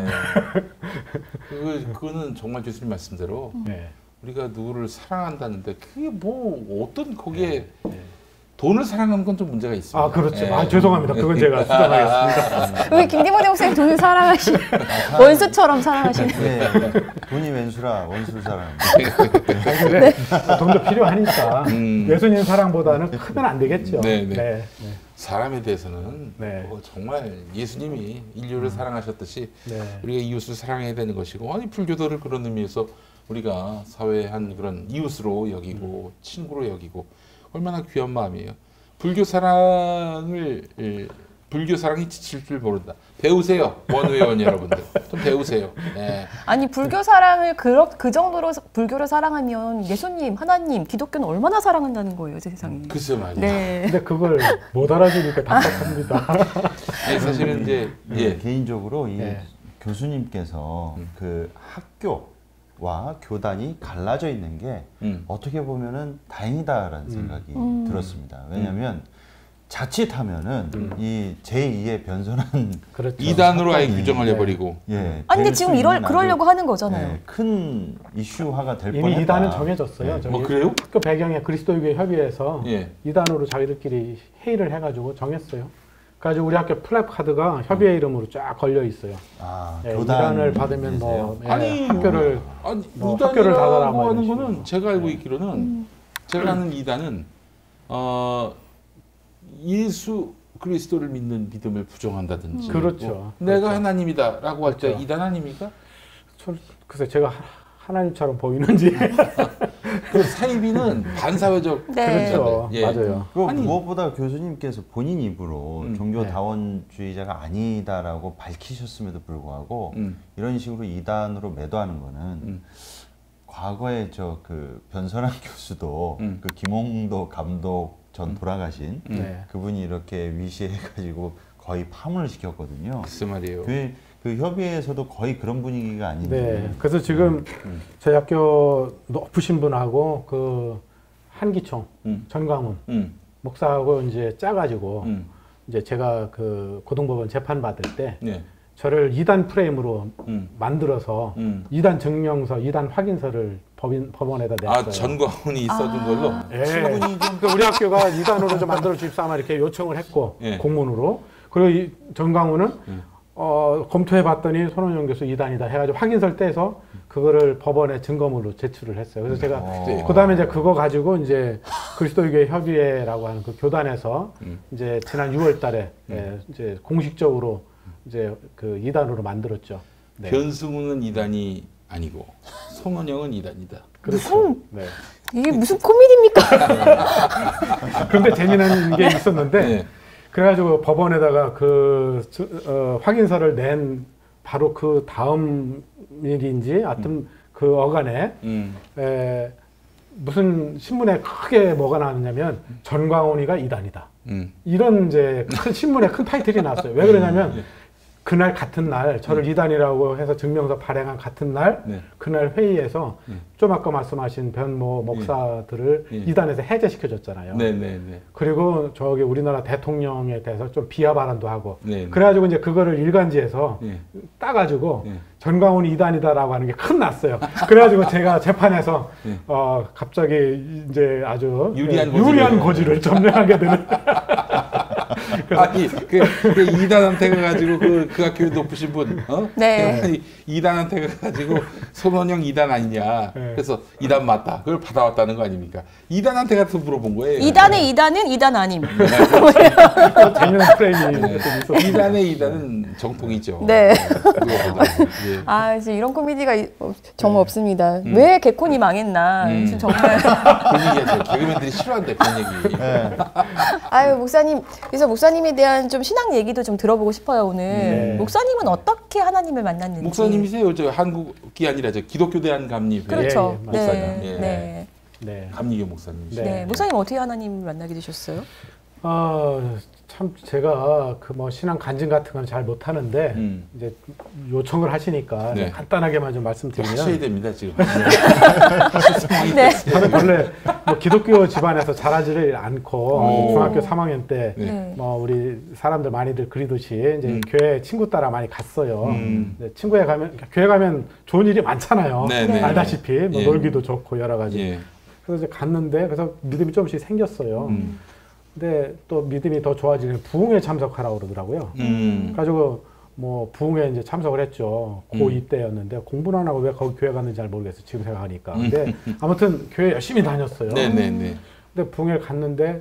그거는 정말 교수님 말씀대로 네. 우리가 누구를 사랑한다는데 그게 뭐 어떤 거기에 돈을 사랑하는 건 좀 문제가 있습니다. 아 그렇죠. 네. 죄송합니다. 그건 제가 수정하겠습니다. 우리 김기모대 목사님 돈을 사랑하시는 원수처럼 사랑하시는. 네. 돈이 웬수라 원수를 사랑합니다. 네. 돈도 필요하니까 예수님 사랑보다는 크면 안 되겠죠. 네. 네. 사람에 대해서는 정말 예수님이 인류를 사랑하셨듯이 우리가 이웃을 사랑해야 되는 것이고 아니 불교도를 그런 의미에서 우리가 사회의 한 그런 이웃으로 여기고 친구로 여기고 얼마나 귀한 마음이에요. 불교 사랑이 지칠 줄 모른다. 배우세요. 원회원 여러분들. 좀 배우세요. 네. 아니 불교 사랑을 그 정도로 불교를 사랑하면 예수님, 하나님, 기독교는 얼마나 사랑한다는 거예요. 세상에. 글쎄 말이야. 네. 근데 그걸 못 알아주니까 답답합니다. 네, 사실은 이제 개인적으로 이 교수님께서 그 학교와 교단이 갈라져 있는 게 어떻게 보면은 다행이다라는 생각이 들었습니다. 왜냐하면 자칫하면은 이 제2의 변선한 그렇죠. 이단으로 아예 규정을 해버리고. 아니 근데 지금 그러려고 하는 거잖아요. 큰 이슈화가 될 뻔했다. 이미 이단은 정해졌어요. 그래요? 학교 배경에 그리스도교회 협의회에서 이단으로 자기들끼리 회의를 해가지고 정했어요. 그래서 우리 학교 플래카드가 협의회 이름으로 쫙 걸려 있어요. 이단을 받으면 학교를 학교를 닫아라고 하는 거는 제가 알고 있기로는 제가 아는 이단은 예수 그리스도를 믿는 믿음을 부정한다든지. 그렇죠. 내가 하나님이다라고 할 때 이단 아닙니까? 글쎄 제가 하나님처럼 보이는지. 그 사이비는 반사회적. 그렇죠. 맞아요. 무엇보다 교수님께서 본인 입으로 종교다원주의자가 아니다라고 밝히셨음에도 불구하고 이런 식으로 이단으로 매도하는 거는 과거에 그 변선한 교수도 그 김홍도 감독 전 돌아가신 그분이 이렇게 위시해가지고 거의 파문을 시켰거든요. 글쎄 말이에요. 그 협의회에서도 거의 그런 분위기가 아닌데. 그래서 지금 저희 학교 높으신 분하고 그 한기총 전광훈 목사하고 이제 짜가지고 이제 제가 그 고등법원 재판 받을 때 저를 2단 프레임으로 만들어서 2단 증명서, 2단 확인서를 법원에다 냈어요. 전광훈이 있어준 걸로? 충분히 좀 우리 학교가 2단으로 좀 만들어 주십사 아마 이렇게 요청을 했고 공문으로. 그리고 이 전광훈은 검토해 봤더니 손원영 교수 2단이다 해가지고 확인서를 떼서 그거를 법원에 증거물로 제출을 했어요. 그래서 제가 그 다음에 이제 그거 가지고 이제 그리스도교회 협의회라고 하는 그 교단에서 이제 지난 6월 달에 이제 공식적으로 이제 그 2단으로 만들었죠. 변승우는 2단이 아니고 손원영은 2단이다. 그렇죠. 이게 무슨 코미디입니까? 그런데 재미난 게 있었는데 그래가지고 법원에다가 그 확인서를 낸 바로 그 다음 일인지 하여튼 그 어간에 무슨 신문에 크게 뭐가 나왔냐면 전광훈이가 2단이다. 이런 이제 큰 신문에 큰 타이틀이 나왔어요. 왜 그러냐면 그날 같은 날 저를 2단이라고 해서 증명서 발행한 같은 날 그날 회의에서 좀 아까 말씀하신 변모 목사들을 2단에서 해제시켜줬잖아요. 그리고 저기 우리나라 대통령에 대해서 좀 비하 발언도 하고 그래가지고 이제 그거를 일간지에서 따가지고 전광훈이 2단이다라고 하는 게 큰 났어요. 그래가지고 제가 재판에서 갑자기 이제 아주 유리한 고지를 점령하게 되는 아니 그 이단한테 가가지고 그 학교에 높으신 분, 네. 이단한테 가가지고 손원영 이단 아니냐. 네. 그래서 이단 맞다. 그걸 받아왔다는 거 아닙니까? 이단한테 가서 물어본 거예요. 이단의 이단은 이단 아님. 재미난 프레임이 네. 이단의 이단은 정통이죠. 네. 아, 이제 이런 코미디가 정말 없습니다. 왜 개콘이 망했나. 정말. 그런 얘기하죠. 개그맨들이 싫어한대, 그런 얘기. 네. 아유, 목사님. 그래서 목사님에 대한 좀 신앙 얘기도 좀 들어보고 싶어요, 오늘. 네. 목사님은 어떻게 하나님을 만났는지. 목사님이세요? 저 한국이 아니라 저 기독교 대한감리. 그렇죠. 목사님. 네. 네. 네. 감리교 목사님이시죠. 네. 목사님 어떻게 하나님을 만나게 되셨어요? 참 제가 그 뭐 신앙 간증 같은 건 잘 못하는데 이제 요청을 하시니까 네. 간단하게만 좀 말씀드리면 하셔야 됩니다 지금. 네. 저는 원래 뭐 기독교 집안에서 자라지를 않고 중학교 3학년 때 뭐 우리 사람들 많이들 그리듯이 이제 교회 친구 따라 많이 갔어요. 친구에 가면 교회 가면 좋은 일이 많잖아요. 알다시피 뭐 놀기도 좋고 여러 가지. 예. 그래서 이제 갔는데 그래서 믿음이 조금씩 생겼어요. 근데 또 믿음이 더 좋아지는 부흥회 참석하라고 그러더라고요. 그래가지고 뭐 부흥회 이제 참석을 했죠. 고2 때였는데 공부는 안 하고 왜 거기 교회 갔는지 잘 모르겠어요. 지금 생각하니까. 근데 아무튼 교회 열심히 다녔어요. 네네네. 근데 부흥회 갔는데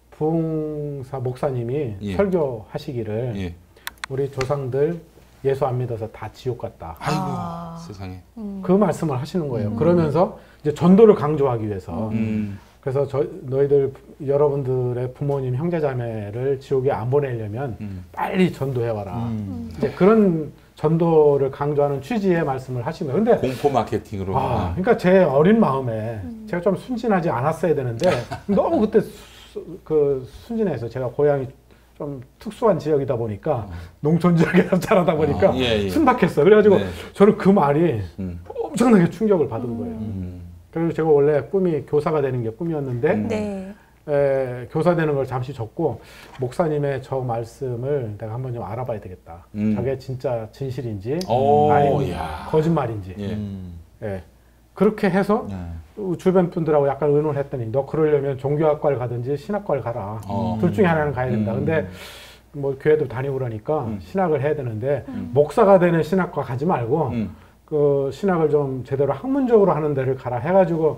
부흥사 목사님이 예. 설교하시기를 예. 우리 조상들 예수 안 믿어서 다 지옥 갔다. 아이고 세상에. 그 말씀을 하시는 거예요. 그러면서 이제 전도를 강조하기 위해서. 그래서 너희들 여러분들의 부모님 형제자매를 지옥에 안 보내려면 빨리 전도해와라. 이제 그런 전도를 강조하는 취지의 말씀을 하신 거예요. 근데 공포 마케팅으로. 그러니까 제 어린 마음에 제가 좀 순진하지 않았어야 되는데 너무 그때 그 순진해서 제가 고향이 좀 특수한 지역이다 보니까 농촌 지역에서 자라다 보니까 순박했어요. 그래가지고 네. 저는 그 말이 엄청나게 충격을 받은 거예요. 그래서 제가 원래 꿈이 교사가 되는 게 꿈이었는데 교사 되는 걸 잠시 접고 목사님의 저 말씀을 내가 한번 좀 알아봐야 되겠다. 저게 진짜 진실인지 아니면 거짓말인지. 예. 그렇게 해서 주변 분들하고 약간 의논을 했더니 너 그러려면 종교학과를 가든지 신학과를 가라. 둘 중에 하나는 가야 된다. 근데 뭐 교회도 다니고 그러니까 신학을 해야 되는데 목사가 되는 신학과 가지 말고 그 신학을 좀 제대로 학문적으로 하는 데를 가라 해가지고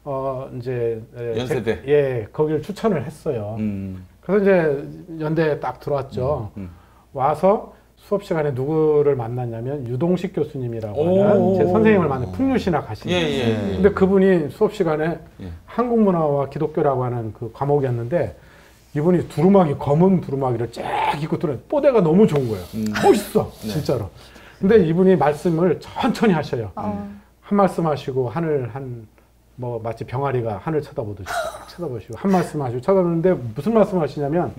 이제 연세대 거기를 추천을 했어요. 그래서 이제 연대에 딱 들어왔죠. 와서 수업 시간에 누구를 만났냐면 유동식 교수님이라고 하는 제 선생님을 만난 풍류신학 하시는. 근데 그분이 수업 시간에 한국문화와 기독교라고 하는 그 과목이었는데 이분이 두루마기 검은 두루마기를 쫙 입고 들어요. 뽀대가 너무 좋은 거예요. 멋있어 진짜로. 근데 이분이 말씀을 천천히 하셔요. 한 말씀 하시고 하늘 뭐 마치 병아리가 하늘 쳐다보듯이 딱 쳐다보시고 한 말씀 하시고 쳐다보는데 무슨 말씀 하시냐면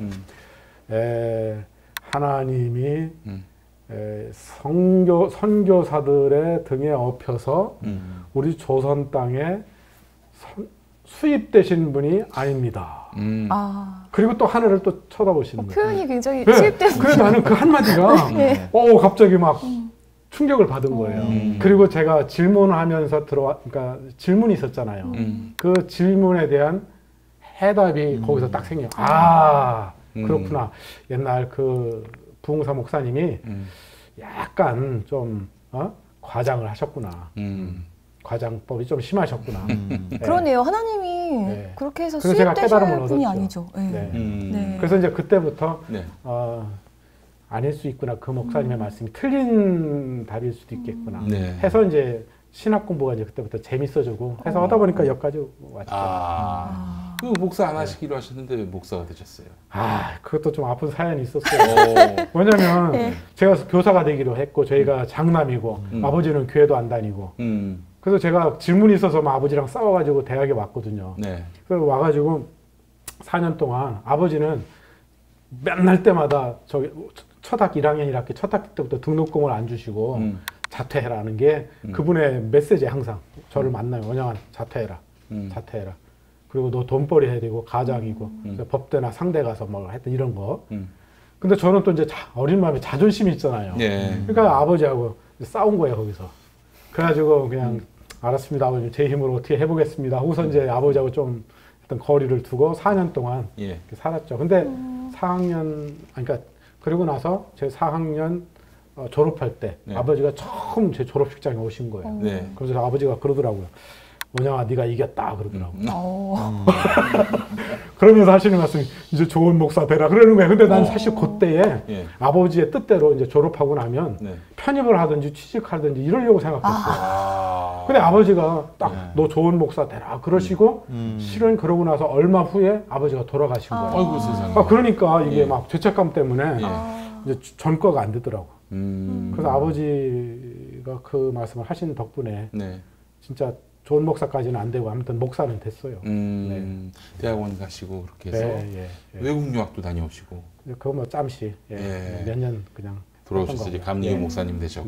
하나님이 선교사들의 등에 업혀서 우리 조선 땅에 수입되신 분이 아닙니다. 그리고 또 하늘을 또 쳐다보시는 거예요. 표현이 굉장히 수입된. 그래서 나는 그 한마디가 갑자기 막 충격을 받은 거예요. 그리고 제가 질문을 하면서 그러니까 질문이 있었잖아요. 그 질문에 대한 해답이 거기서 딱 생겨요. 그렇구나. 옛날 그 부흥사 목사님이 약간 좀 과장을 하셨구나. 과장법이 좀 심하셨구나. 그러네요. 하나님이 그렇게 해서 수입되실 분이 아니죠. 그래서 이제 그때부터 아닐 수 있구나. 그 목사님의 말씀이 틀린 답일 수도 있겠구나. 해서 이제 신학 공부가 이제 그때부터 재밌어지고 해서 하다 보니까 여기까지 왔죠. 그 목사 안 하시기로 하셨는데 왜 목사가 되셨어요? 그것도 좀 아픈 사연이 있었어요. 뭐냐면 제가 교사가 되기로 했고 저희가 장남이고 아버지는 교회도 안 다니고 그래서 제가 질문이 있어서 아버지랑 싸워가지고 대학에 왔거든요. 그래서 와가지고 4년 동안 아버지는 맨날 때마다 첫 학기 1학년 1학기 첫 학기 때부터 등록금을 안 주시고 자퇴해라는 게 그분의 메시지 항상 저를 만나요. 원영아 자퇴해라. 자퇴해라. 그리고 너 돈벌이 해야 되고 가장이고 법대나 상대 가서 뭐 하여튼 이런 거. 근데 저는 또 이제 어린 마음에 자존심이 있잖아요. 그러니까 아버지하고 싸운 거예요 거기서. 그래가지고 그냥 알았습니다 아버님 제 힘으로 어떻게 해보겠습니다. 우선 이제 아버지하고 좀 어떤 거리를 두고 4년 동안 이렇게 살았죠. 근데 4학년, 그러니까 그리고 나서 제 4학년 졸업할 때 아버지가 처음 제 졸업식장에 오신 거예요. 그래서 아버지가 그러더라고요. 뭐냐, 네가 이겼다 그러더라고요. 그러면서 하시는 말씀이 이제 좋은 목사 되라 그러는 거예요. 근데 난 사실 그때에 아버지의 뜻대로 이제 졸업하고 나면 편입을 하든지 취직하든지 이러려고 생각했어요. 근데 아버지가 딱 너 좋은 목사 되라 그러시고 실은 그러고 나서 얼마 후에 아버지가 돌아가신 거예요. 아이고 세상에. 그러니까 이게 막 죄책감 때문에 이제 전과가 안 되더라고. 그래서 아버지가 그 말씀을 하신 덕분에 진짜 좋은 목사까지는 안 되고 아무튼 목사는 됐어요. 대학원 가시고 그렇게 해서 외국 유학도 다녀오시고. 그거 뭐 짬시 몇 년 그냥 들어오셔서 이제 감리교 목사님 되셨고.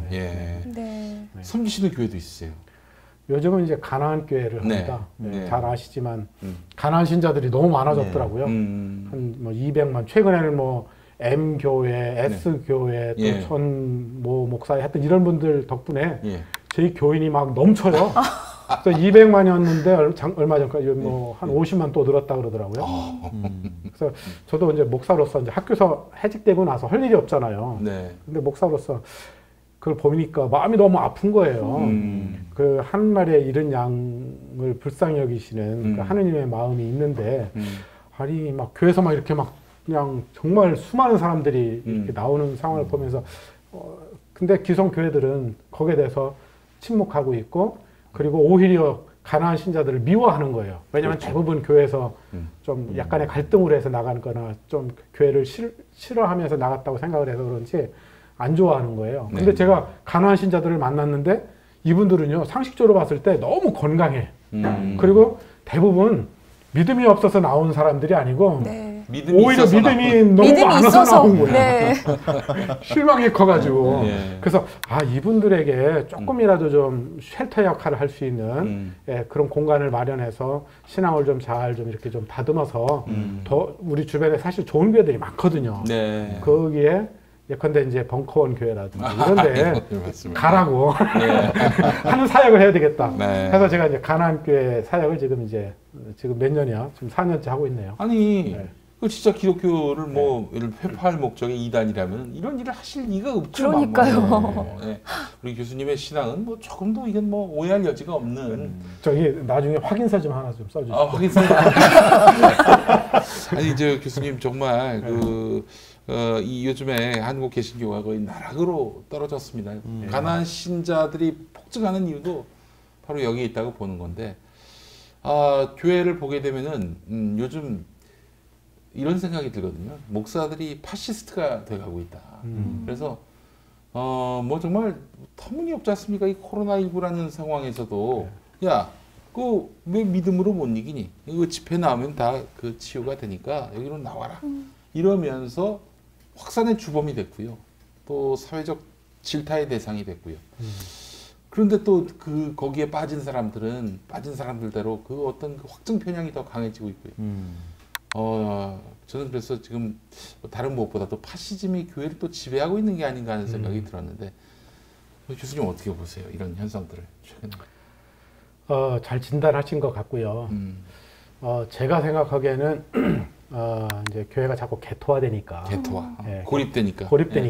섬기시는 교회도 있으세요? 요즘은 이제 가나안 교회를 합니다. 잘 아시지만 가나안 신자들이 너무 많아졌더라고요. 한 뭐 200만. 최근에는 뭐 M 교회, S 교회, 또 전 뭐 목사에 하여튼 이런 분들 덕분에 저희 교인이 막 넘쳐요. 그래서 200만이었는데 얼마 전까지 뭐 한 50만 또 늘었다 그러더라고요. 그래서 저도 이제 목사로서 이제 학교에서 해직되고 나서 할 일이 없잖아요. 근데 목사로서 그걸 보니까 마음이 너무 아픈 거예요. 그 한 마리의 잃은 양을 불쌍히 여기시는 그 하느님의 마음이 있는데 아니 막 교회에서 막 이렇게 막 그냥 정말 수많은 사람들이 이렇게 나오는 상황을 보면서 근데 기성 교회들은 거기에 대해서 침묵하고 있고 그리고 오히려 가나안 신자들을 미워하는 거예요. 왜냐하면 대부분 교회에서 좀 약간의 갈등으로 해서 나가는 거나 좀 교회를 싫어하면서 나갔다고 생각을 해서 그런지 안 좋아하는 거예요. 근데 제가 가나안 신자들을 만났는데 이분들은요 상식적으로 봤을 때 너무 건강해. 그리고 대부분 믿음이 없어서 나온 사람들이 아니고 오히려 믿음이 너무 많아서 나온 거예요. 실망이 커가지고. 그래서 이분들에게 조금이라도 좀 쉘터 역할을 할 수 있는 그런 공간을 마련해서 신앙을 좀 잘 좀 이렇게 좀 다듬어서 더 우리 주변에 사실 좋은 교회들이 많거든요. 거기에 예컨대 이제 벙커원 교회라든지 이런데 가라고 하는 사역을 해야 되겠다. 그래서 제가 이제 가나안 교회 사역을 지금 몇 년이야? 지금 4년째 하고 있네요. 아니 그 진짜 기독교를 뭐 회파할 목적의 이단이라면 이런 일을 하실 리가 없죠. 그러니까요. 우리 교수님의 신앙은 뭐 조금도 이건 뭐 오해할 여지가 없는. 저기 나중에 확인서 좀 하나 좀 써주세요. 확인서. 아니 저 교수님 정말 이 요즘에 한국 개신교가 거의 나락으로 떨어졌습니다. 가나안 신자들이 폭증하는 이유도 바로 여기에 있다고 보는 건데, 교회를 보게 되면은 요즘 이런 생각이 들거든요. 목사들이 파시스트가 돼가고 있다. 그래서 뭐 정말 터무니없지 않습니까? 이 코로나19라는 상황에서도 야, 그 왜 믿음으로 못 이기니? 이거 집회 나오면 다 그 치유가 되니까 여기로 나와라. 이러면서 확산의 주범이 됐고요. 또 사회적 질타의 대상이 됐고요. 그런데 또 거기에 빠진 사람들은 빠진 사람들대로 그 어떤 그 확증 편향이 더 강해지고 있고요. 저는 그래서 지금 다른 무엇보다도 파시즘이 교회를 또 지배하고 있는 게 아닌가 하는 생각이 들었는데 교수님 어떻게 보세요? 이런 현상들을 최근에. 잘 진단하신 것 같고요. 제가 생각하기에는 이제 교회가 자꾸 개토화되니까. 고립되니까.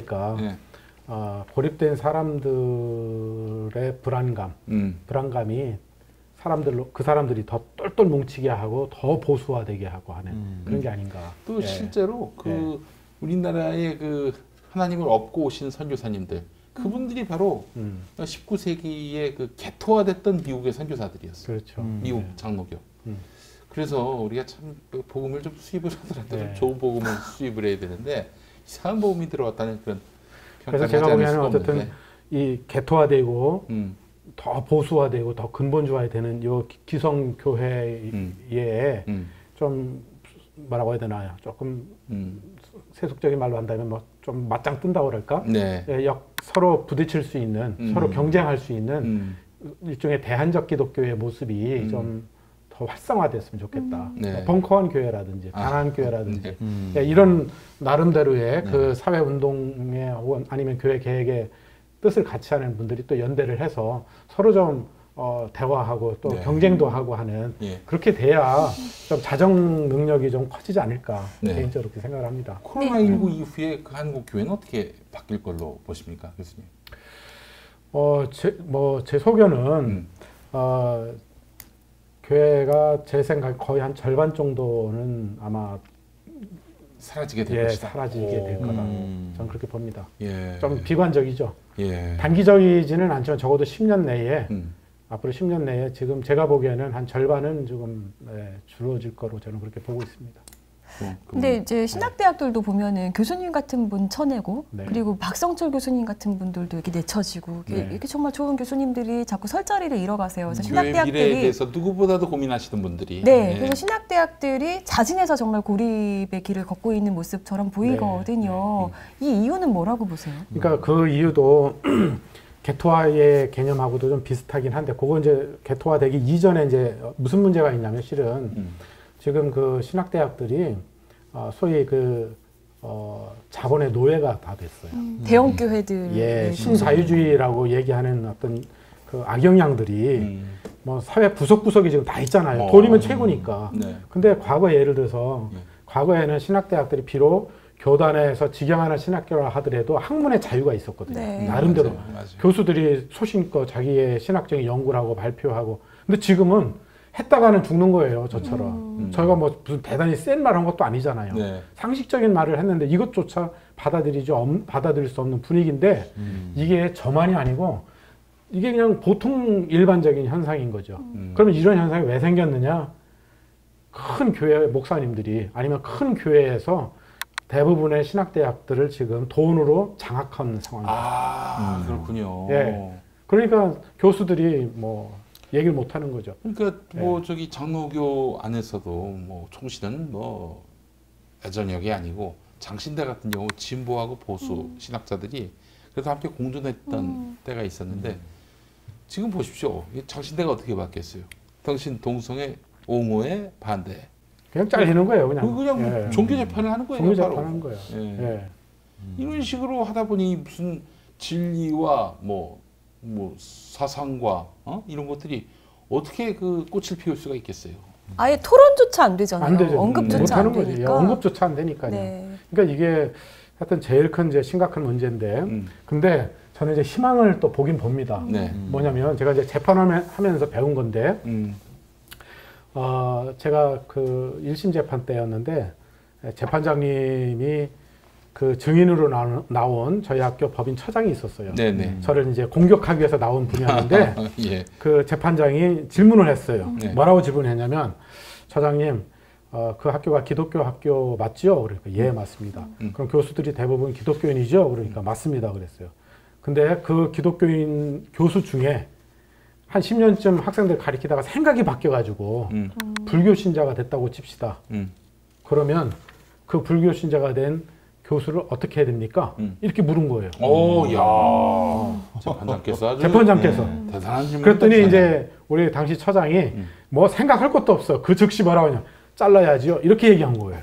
고립된 사람들의 불안감이 그 사람들이 더 똘똘 뭉치게 하고 더 보수화되게 하고 하는 그런 게 아닌가. 또 실제로 우리나라의 하나님을 업고 오신 선교사님들, 그분들이 바로 19세기에 개토화됐던 미국의 선교사들이었어요. 그렇죠. 미국 장로교. 그래서 우리가 참 복음을 좀 수입을 하더라도 좀 좋은 복음을 수입을 해야 되는데 이상한 복음이 들어왔다는 그런 평가를 그래서 제가 보기에는 어쨌든 이 개토화되고 더 보수화되고 더 근본주의되는 이 기성 교회에 좀 뭐라고 해야 되나요? 조금 세속적인 말로 한다면 뭐 좀 맞짱 뜬다고 그럴까? 서로 부딪힐 수 있는, 서로 경쟁할 수 있는 일종의 대한적 기독교의 모습이 좀 더 활성화됐으면 좋겠다. 벙커원 교회라든지 가나안 교회라든지 이런 나름대로의 그 사회 운동에 혹은 아니면 교회 계획에 뜻을 같이 하는 분들이 또 연대를 해서 서로 좀 대화하고 또 경쟁도 하고 하는 그렇게 돼야 좀 자정 능력이 좀 커지지 않을까 개인적으로 그렇게 생각을 합니다. 코로나19 이후에 그 한국 교회는 어떻게 바뀔 걸로 보십니까, 교수님? 제 소견은 교회가 제 생각 거의 한 절반 정도는 아마 사라지게 될 것이다. 사라지게 될 거다. 저는 그렇게 봅니다. 좀 비관적이죠. 단기적이지는 않지만 적어도 10년 내에 앞으로 10년 내에 지금 제가 보기에는 한 절반은 조금 줄어질 거로 저는 그렇게 보고 있습니다. 근데 이제 신학대학들도 보면은 교수님 같은 분 쳐내고 그리고 박성철 교수님 같은 분들도 이렇게 내쳐지고 이렇게 정말 좋은 교수님들이 자꾸 설 자리를 잃어가세요. 그래서 신학대학들이 미래에 대해서 누구보다도 고민하시던 분들이 그래서 신학대학들이 자진해서 정말 고립의 길을 걷고 있는 모습처럼 보이거든요. 이 이유는 뭐라고 보세요? 그러니까 그 이유도 개토화의 개념하고도 좀 비슷하긴 한데 그거 이제 개토화되기 이전에 이제 무슨 문제가 있냐면 실은 지금 그 신학대학들이 소위 그 자본의 노예가 다 됐어요. 대형 교회들. 신자유주의라고 얘기하는 어떤 그 악영향들이 뭐 사회 구석구석에 지금 다 있잖아요. 돈이면 최고니까. 근데 과거 예를 들어서 과거에는 신학대학들이 비록 교단에서 직영하는 신학교라 하더라도 학문의 자유가 있었거든요. 나름대로 맞아요. 교수들이 소신껏 자기의 신학적인 연구를 하고 발표하고. 근데 지금은 했다가는 죽는 거예요, 저처럼. 저희가 뭐 무슨 대단히 센 말 한 것도 아니잖아요. 상식적인 말을 했는데 이것조차 받아들일 수 없는 분위기인데 이게 저만이 아니고 이게 그냥 보통 일반적인 현상인 거죠. 그러면 이런 현상이 왜 생겼느냐? 큰 교회 목사님들이 아니면 큰 교회에서 대부분의 신학대학들을 지금 돈으로 장악한 상황입니다. 그렇군요. 그러니까 교수들이 뭐 얘기를 못 하는 거죠. 그러니까 뭐 저기 장로교 안에서도 뭐 총신은 뭐 애전역이 아니고 장신대 같은 경우 진보하고 보수 신학자들이 그래도 함께 공존했던 때가 있었는데 지금 보십시오. 장신대가 어떻게 바뀌었어요? 당신 동성애 옹호에 반대. 그냥 잘리는 거예요, 그냥. 그냥 종교 재판을 하는 거예요. 종교 재판하는 거예요. 이런 식으로 하다 보니 무슨 진리와 뭐 사상과 이런 것들이 어떻게 그 꽃을 피울 수가 있겠어요? 아예 토론조차 안 되잖아요. 안 되죠. 언급조차 안 되니까. 언급조차 안 되니까요. 그러니까 이게 하여튼 제일 큰 이제 심각한 문제인데, 근데 저는 이제 희망을 또 보긴 봅니다. 뭐냐면 제가 이제 재판하면서 배운 건데, 제가 그 1심 재판 때였는데 재판장님이 그 증인으로 나온 저희 학교 법인처장이 있었어요. 저를 이제 공격하기 위해서 나온 분이었는데 그 재판장이 질문을 했어요. 뭐라고 질문했냐면 처장님 그 학교가 기독교 학교 맞죠? 그러니까 예 맞습니다. 그럼 교수들이 대부분 기독교인이죠? 그러니까 맞습니다. 그랬어요. 근데 그 기독교인 교수 중에 한 10년쯤 학생들 가르치다가 생각이 바뀌어가지고 불교 신자가 됐다고 칩시다. 그러면 그 불교 신자가 된 교수를 어떻게 해야 됩니까? 이렇게 물은 거예요. 재판장께서 아주 재판장께서 대단한 질문. 그랬더니 이제 우리 당시 처장이 뭐 생각할 것도 없어. 그 즉시 뭐라고 하냐? 잘라야지요. 이렇게 얘기한 거예요.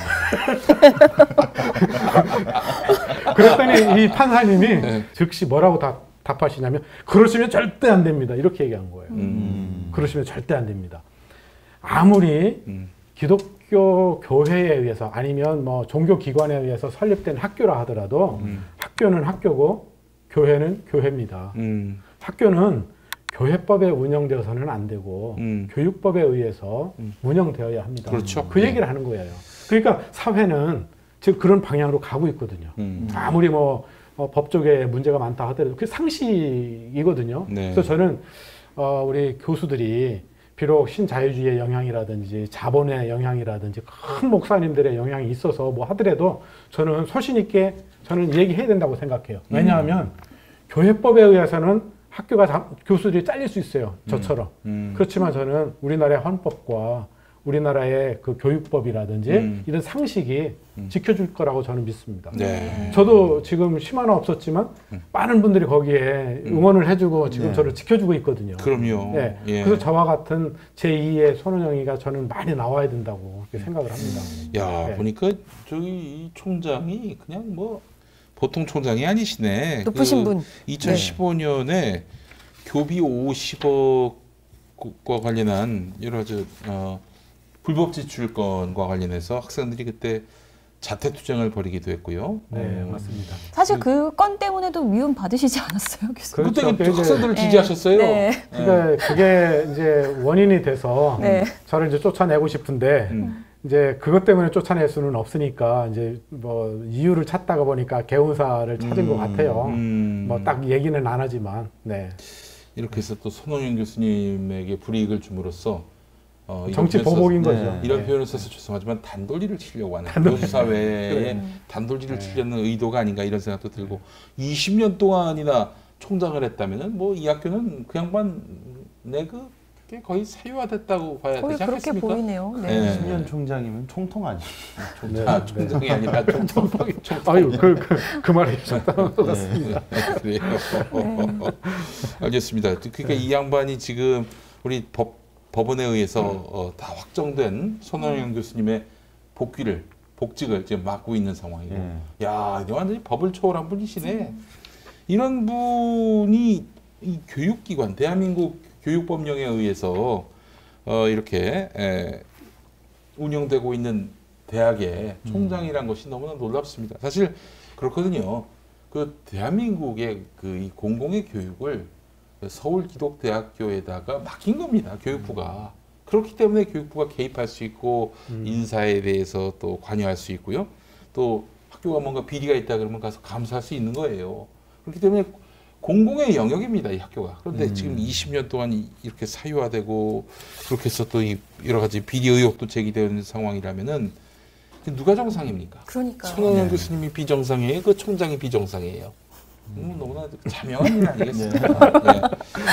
그랬더니 이 판사님이 즉시 뭐라고 답하시냐면 그러시면 절대 안 됩니다. 이렇게 얘기한 거예요. 그러시면 절대 안 됩니다. 아무리 기독교 교회에 의해서 아니면 뭐 종교기관에 의해서 설립된 학교라 하더라도 학교는 학교고 교회는 교회입니다. 학교는 교회법에 운영되어서는 안 되고 교육법에 의해서 운영되어야 합니다. 그렇죠. 그 얘기를 하는 거예요. 그러니까 사회는 지금 그런 방향으로 가고 있거든요. 아무리 뭐 법 쪽에 문제가 많다 하더라도 그게 상식이거든요. 그래서 저는 우리 교수들이 비록 신자유주의의 영향이라든지 자본의 영향이라든지 큰 목사님들의 영향이 있어서 뭐 하더라도 저는 소신 있게 저는 얘기해야 된다고 생각해요. 왜냐하면 교회법에 의해서는 학교가 교수들이 잘릴 수 있어요. 저처럼. 그렇지만 저는 우리나라의 헌법과 우리나라의 그 교육법이라든지 이런 상식이 지켜줄 거라고 저는 믿습니다. 저도 지금 심 하나 없었지만 많은 분들이 거기에 응원을 해주고 지금 저를 지켜주고 있거든요. 그럼요. 그래서 저와 같은 제2의 손은영이가 저는 많이 나와야 된다고 생각을 합니다. 보니까 저기 이 총장이 그냥 뭐 보통 총장이 아니시네. 높으신 분. 2015년에 교비 50억과 관련한 여러 불법 지출권과 관련해서 학생들이 그때 자퇴 투쟁을 벌이기도 했고요. 네, 맞습니다. 사실 그 건 때문에도 미움 받으시지 않았어요, 교수님? 그렇죠. 그때 학생들을 지지하셨어요. 네. 그러니까 그게 이제 원인이 돼서 저를 이제 쫓아내고 싶은데 이제 그것 때문에 쫓아낼 수는 없으니까 이제 뭐 이유를 찾다가 보니까 개운사를 찾은 것 같아요. 뭐 딱 얘기는 안 하지만. 네. 이렇게 해서 또 손원영 교수님에게 불이익을 줌으로써 정치 보복인 거죠. 이런 표현을 써서 죄송하지만 단돌리를 치려고 하는 교수사회에 단돌리를 치려는 의도가 아닌가 이런 생각도 들고 20년 동안이나 총장을 했다면은 뭐 이 학교는 그 양반 내그게 거의 사유화됐다고 봐야 되지 않겠습니까? 그렇게 보이네요. 네. 10년 총장이면 총통 아니에요? 총장이 아니라 총통이 아유 그 말이 적당한 것 같습니다. 그래요. 알겠습니다. 그러니까 이 양반이 지금 우리 법원에 의해서 다 확정된 손원영 교수님의 복직을 지금 맡고 있는 상황이고, 야, 완전히 법을 초월한 분이시네. 이런 분이 이 교육기관, 대한민국 교육법령에 의해서 이렇게 운영되고 있는 대학의 총장이란 것이 너무나 놀랍습니다. 사실 그렇거든요. 그 대한민국의 이 공공의 교육을 서울기독대학교에다가 맡긴 겁니다. 교육부가. 그렇기 때문에 교육부가 개입할 수 있고 인사에 대해서 또 관여할 수 있고요. 또 학교가 뭔가 비리가 있다 그러면 가서 감사할 수 있는 거예요. 그렇기 때문에 공공의 영역입니다. 이 학교가. 그런데 지금 20년 동안 이렇게 사유화되고 그렇게 해서 또 여러 가지 비리 의혹도 제기되는 상황이라면은 누가 정상입니까? 그러니까. 손원영 교수님이 비정상이에요. 그 총장이 비정상이에요. 너무나 자명한 일 아니겠습니까? 네.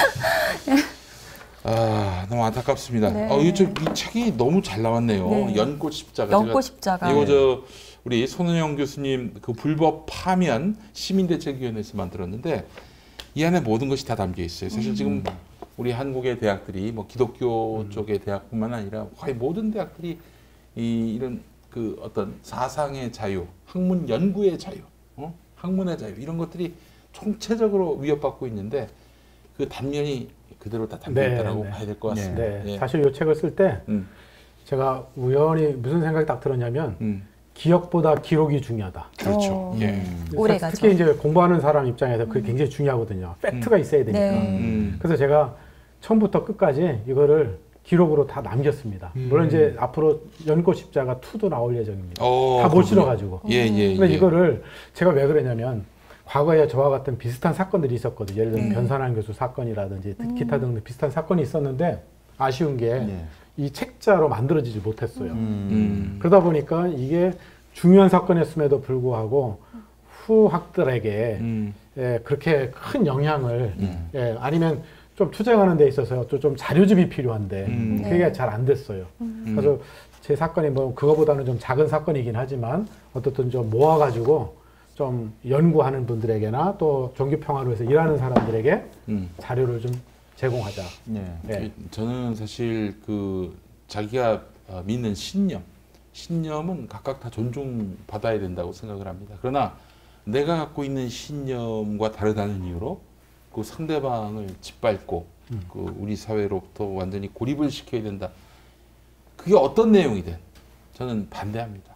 너무 안타깝습니다. 네. 이 책이 너무 잘 나왔네요. 네. 연꽃 십자가. 연꽃 십자가. 이거 우리 손원영 교수님 그 불법 파면 시민대책위원회에서 만들었는데 이 안에 모든 것이 다 담겨 있어요. 사실 지금 우리 한국의 대학들이 뭐 기독교 쪽의 대학뿐만 아니라 거의 모든 대학들이 이런 그 어떤 사상의 자유, 학문 연구의 자유, 학문의 자유 이런 것들이 총체적으로 위협받고 있는데 그 단면이 그대로 다 담겨 있다고 봐야 될 것 같습니다. 네. 사실 이 책을 쓸 때 제가 우연히 무슨 생각이 딱 들었냐면 기억보다 기록이 중요하다. 그렇죠. 오래가죠. 특히 이제 공부하는 사람 입장에서 그게 굉장히 중요하거든요. 팩트가 있어야 되니까. 그래서 제가 처음부터 끝까지 이거를 기록으로 다 남겼습니다. 물론 이제 앞으로 연꽃 십자가 2도 나올 예정입니다. 다 못 실어가지고. 근데 이거를 제가 왜 그러냐면 과거에 저와 같은 비슷한 사건들이 있었거든요. 예를 들면 변산환 교수 사건이라든지 기타 등등 비슷한 사건이 있었는데 아쉬운 게 이 책자로 만들어지지 못했어요. 그러다 보니까 이게 중요한 사건이었음에도 불구하고 후학들에게 그렇게 큰 영향을 아니면 좀 투쟁하는 데 있어서 좀 자료집이 필요한데 그게 잘 안 됐어요. 그래서 제 사건이 뭐 그거보다는 좀 작은 사건이긴 하지만 어떻든 좀 모아가지고 좀 연구하는 분들에게나 또 종교 평화를 위해서 일하는 사람들에게 자료를 좀 제공하자. 네. 저는 사실 자기가 믿는 신념은 각각 다 존중받아야 된다고 생각을 합니다. 그러나 내가 갖고 있는 신념과 다르다는 이유로 그 상대방을 짓밟고 우리 사회로부터 완전히 고립을 시켜야 된다. 그게 어떤 내용이든 저는 반대합니다.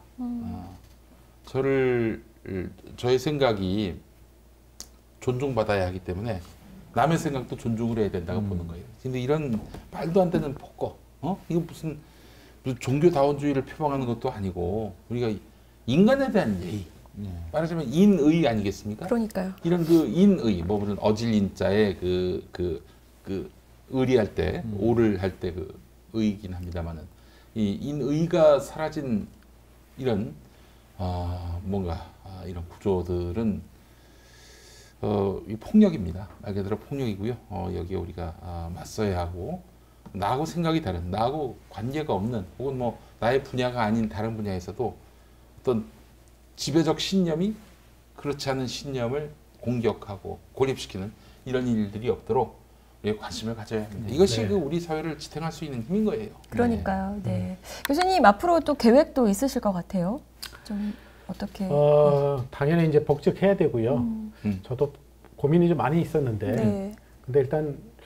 저의 생각이 존중받아야 하기 때문에 남의 생각도 존중을 해야 된다고 보는 거예요. 근데 이런 말도 안 되는 폭거, 이거 무슨 종교다원주의를 표방하는 것도 아니고 우리가 인간에 대한 예의, 말하자면 인의 아니겠습니까? 그러니까요. 이런 인의, 무슨 어질인자에 의리할 때, 오를 할 때 의이긴 합니다만은 이 인의가 사라진 이런 이런 구조들은 이 폭력입니다. 말 그대로 폭력이고요. 여기에 우리가 맞서야 하고 나하고 생각이 다른, 나하고 관계가 없는 혹은 뭐 나의 분야가 아닌 다른 분야에서도 어떤 지배적 신념이 그렇지 않은 신념을 공격하고 고립시키는 이런 일들이 없도록 관심을 가져야 합니다. 이것이 우리 사회를 지탱할 수 있는 힘인 거예요. 그러니까요. 네. 교수님 앞으로 또 계획도 있으실 것 같아요. 좀 어떻게? 당연히 이제 복직해야 되고요. 저도 고민이 좀 많이 있었는데, 근데 일단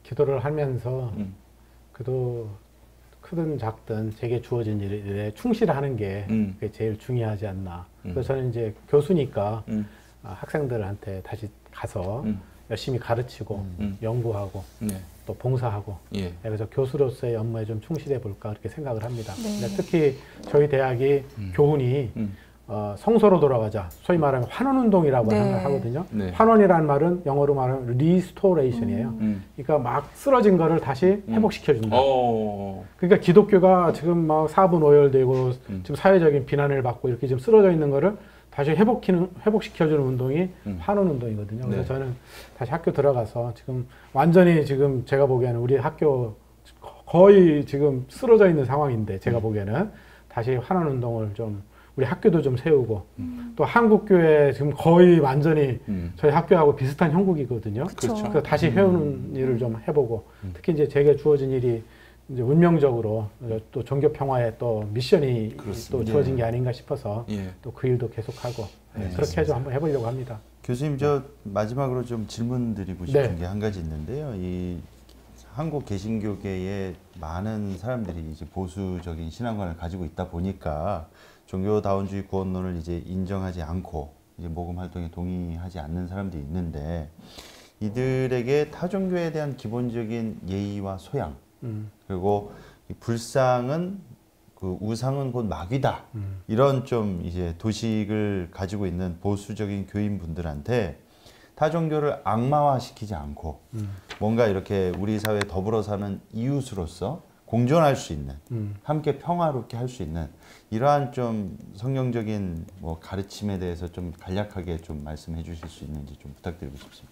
기도를 하면서 그래도 크든 작든 제게 주어진 일에 충실하는 게 그게 제일 중요하지 않나. 그래서 저는 이제 교수니까 학생들한테 다시 가서 열심히 가르치고 연구하고 또 봉사하고 그래서 교수로서의 업무에 좀 충실해 볼까 그렇게 생각을 합니다. 근데 특히 저희 대학이 교훈이 성서로 돌아가자. 소위 말하면 환원운동이라고 하거든요. 환원이라는 말은 영어로 말하면 리스토레이션이에요. 그러니까 막 쓰러진 거를 다시 회복시켜준다. 그러니까 기독교가 지금 막 사분오열되고 지금 사회적인 비난을 받고 이렇게 지금 쓰러져 있는 거를 다시 회복시켜주는 운동이 환원운동이거든요. 그래서 저는 다시 학교 들어가서 지금 완전히 지금 제가 보기에는 우리 학교 거의 지금 쓰러져 있는 상황인데 제가 보기에는 다시 환원운동을 좀 우리 학교도 좀 세우고 또 한국교회 지금 거의 완전히 저희 학교하고 비슷한 형국이거든요. 그래서 다시 해오는 일을 좀 해보고 특히 이제 제게 주어진 일이 이제 운명적으로 또 종교 평화에 또 미션이 또 주어진 게 아닌가 싶어서 또 그 일도 계속하고 그렇게 좀 한번 해보려고 합니다. 교수님 저 마지막으로 좀 질문 드리고 싶은 게 한 가지 있는데요. 이 한국 개신교계에 많은 사람들이 이제 보수적인 신앙관을 가지고 있다 보니까 종교다원주의 구원론을 이제 인정하지 않고 이제 모금 활동에 동의하지 않는 사람들이 있는데 이들에게 타 종교에 대한 기본적인 예의와 소양 그리고 이 불상은 그 우상은 곧 마귀다 이런 좀 이제 도식을 가지고 있는 보수적인 교인분들한테 타 종교를 악마화시키지 않고 뭔가 이렇게 우리 사회에 더불어 사는 이웃으로서 공존할 수 있는 함께 평화롭게 할 수 있는 이러한 좀 성경적인 뭐 가르침에 대해서 좀 간략하게 좀 말씀해 주실 수 있는지 좀 부탁드리고 싶습니다.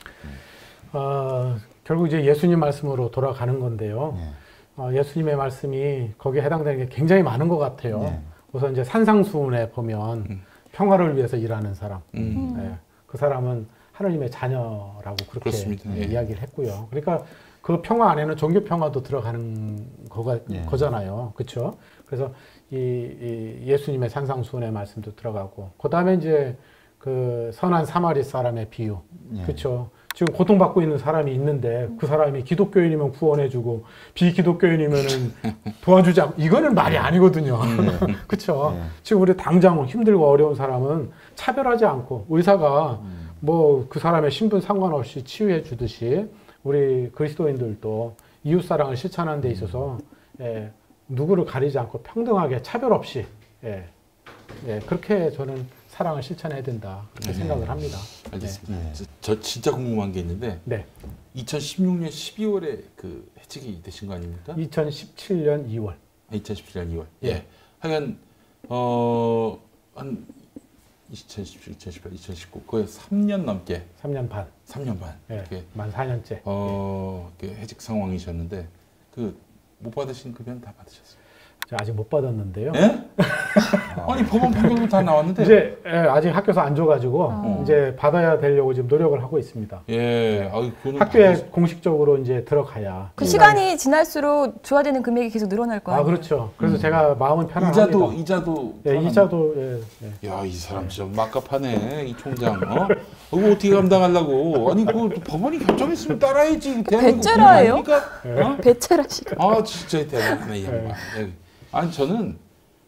결국 이제 예수님 말씀으로 돌아가는 건데요. 예수님의 말씀이 거기에 해당되는 게 굉장히 많은 것 같아요. 우선 이제 산상수훈에 보면 평화를 위해서 일하는 사람, 그 사람은 하나님의 자녀라고 그렇게 이야기를 했고요. 그러니까 그 평화 안에는 종교 평화도 들어가는 거잖아요. 그렇죠? 그래서 이 예수님의 산상수훈의 말씀도 들어가고 그 다음에 이제 그 선한 사마리 사람의 비유, 그렇죠? 지금 고통받고 있는 사람이 있는데 그 사람이 기독교인이면 구원해주고 비기독교인이면은 도와주지 않고 이거는 말이 아니거든요. 그렇죠? 지금 우리 당장 힘들고 어려운 사람은 차별하지 않고 의사가 뭐 그 사람의 신분 상관없이 치유해 주듯이 우리 그리스도인들도 이웃사랑을 실천하는 데 있어서 누구를 가리지 않고 평등하게 차별 없이 그렇게 저는 사랑을 실천해야 된다 그렇게 생각을 합니다. 알겠습니다. 저 진짜 궁금한 게 있는데 2016년 12월에 그 해직이 되신 거 아닙니까? 2017년 2월. 2017년 2월. 하여간 한 2017, 2018, 2019 거의 3년 넘게 3년 반 이렇게 만 4년째 이렇게 해직 상황이셨는데 그 못 받으신 급여는 다 받으셨어요? 아직 못 받았는데요. 아니 법원 판결도 다 나왔는데 이제 아직 학교에서 안 줘가지고 이제 받아야 되려고 지금 노력을 하고 있습니다. 학교에 공식적으로 이제 들어가야 그 시간이 지날수록 줘야 되는 금액이 계속 늘어날 거예요. 그렇죠. 그래서 제가 마음은 편안합니다. 이자도 야, 이 사람 진짜 막갑하네 이 총장. 이거 어떻게 감당하려고? 아니 그 법원이 결정했으면 따라야지. 배째라예요? 배째라시고. 진짜 대단하네 이 양반. 아니 저는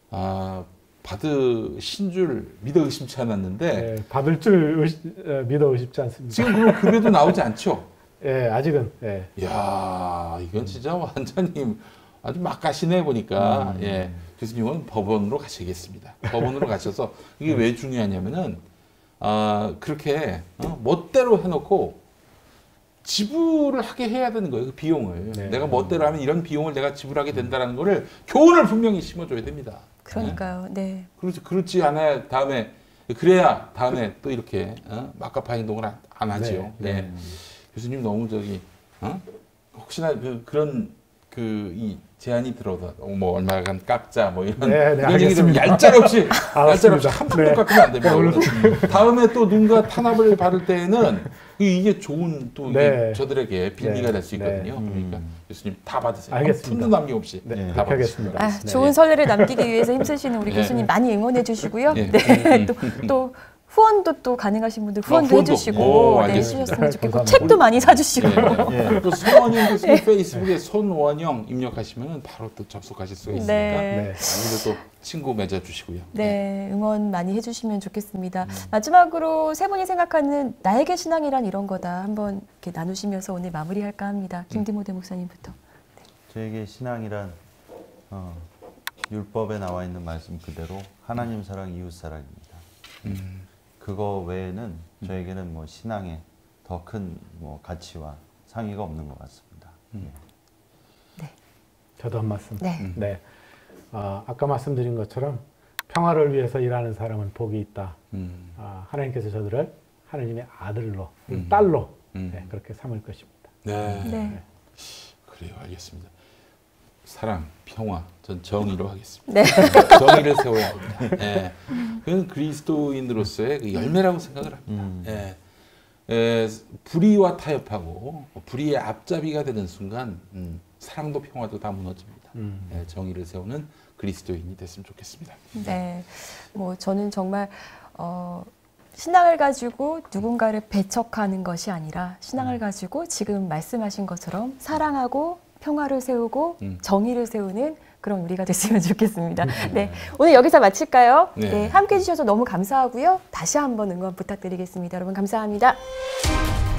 받으신 줄 믿어 의심치 않았는데 받을 줄 믿어 의심치 않습니다. 지금 그럼 급여도 나오지 않죠? 아직은. 이야 이건 진짜 완전히 아주 막가시네 보니까. 교수님은 법원으로 가시겠습니다. 법원으로 가셔서 이게 왜 중요하냐면은 그렇게 멋대로 해놓고 지불을 하게 해야 되는 거예요. 그 비용을. 내가 멋대로 하면 이런 비용을 내가 지불하게 된다는 거를 교훈을 분명히 심어줘야 됩니다. 그러니까요. 그렇지 않아야 그래야 다음에 또 이렇게 막가파 행동을 안 하죠. 교수님 너무 혹시나 그런 이 제안이 들어도 뭐 얼마간 깎자 뭐 이런 얘기들 얄짤없이 한 푼도 깎으면 안 됩니다. 다음에 또 누군가 탄압을 받을 때는 이게 좋은 또 이게 저들에게 빌미가 될 수 있거든요. 그러니까 교수님 다 받으세요. 알겠습니다. 한 푼도 남김없이 다 받으겠습니다. 좋은 선례를 남기기 위해서 힘쓰시는 우리 교수님 많이 응원해 주시고요. 또 후원도 또 가능하신 분들 후원도 해주시고 네, 해주셨으면 좋겠고 책도 많이 사주시고 또 손원영 교수님 페이스북에 손원영 입력하시면 바로 또 접속하실 수가 있으니까 아무래도 또 친구 맺어주시고요. 네, 응원 많이 해주시면 좋겠습니다. 마지막으로 세 분이 생각하는 나에게 신앙이란 이런 거다 한번 이렇게 나누시면서 오늘 마무리할까 합니다. 김디모데 목사님부터. 네. 저에게 신앙이란 율법에 나와 있는 말씀 그대로 하나님 사랑, 이웃 사랑입니다. 그거 외에는 저에게는 뭐 신앙에 더 큰 뭐 가치와 상의가 없는 것 같습니다. 네. 저도 한 말씀. 네. 아까 말씀드린 것처럼 평화를 위해서 일하는 사람은 복이 있다. 하나님께서 저들을 하나님의 아들로, 딸로 그렇게 삼을 것입니다. 네. 그래요, 알겠습니다. 사랑, 평화, 전 정의로 하겠습니다. 네. 정의를 세워야 합니다. 네. 그건 그리스도인으로서의 그 열매라고 생각을 합니다. 불의와 타협하고 불의의 앞잡이가 되는 순간 사랑도 평화도 다 무너집니다. 정의를 세우는 그리스도인이 됐으면 좋겠습니다. 네, 뭐 저는 정말 신앙을 가지고 누군가를 배척하는 것이 아니라 신앙을 가지고 지금 말씀하신 것처럼 사랑하고 평화를 세우고 정의를 세우는 그런 우리가 됐으면 좋겠습니다. 네, 오늘 여기서 마칠까요? 네, 함께해 주셔서 너무 감사하고요. 다시 한번 응원 부탁드리겠습니다. 여러분 감사합니다.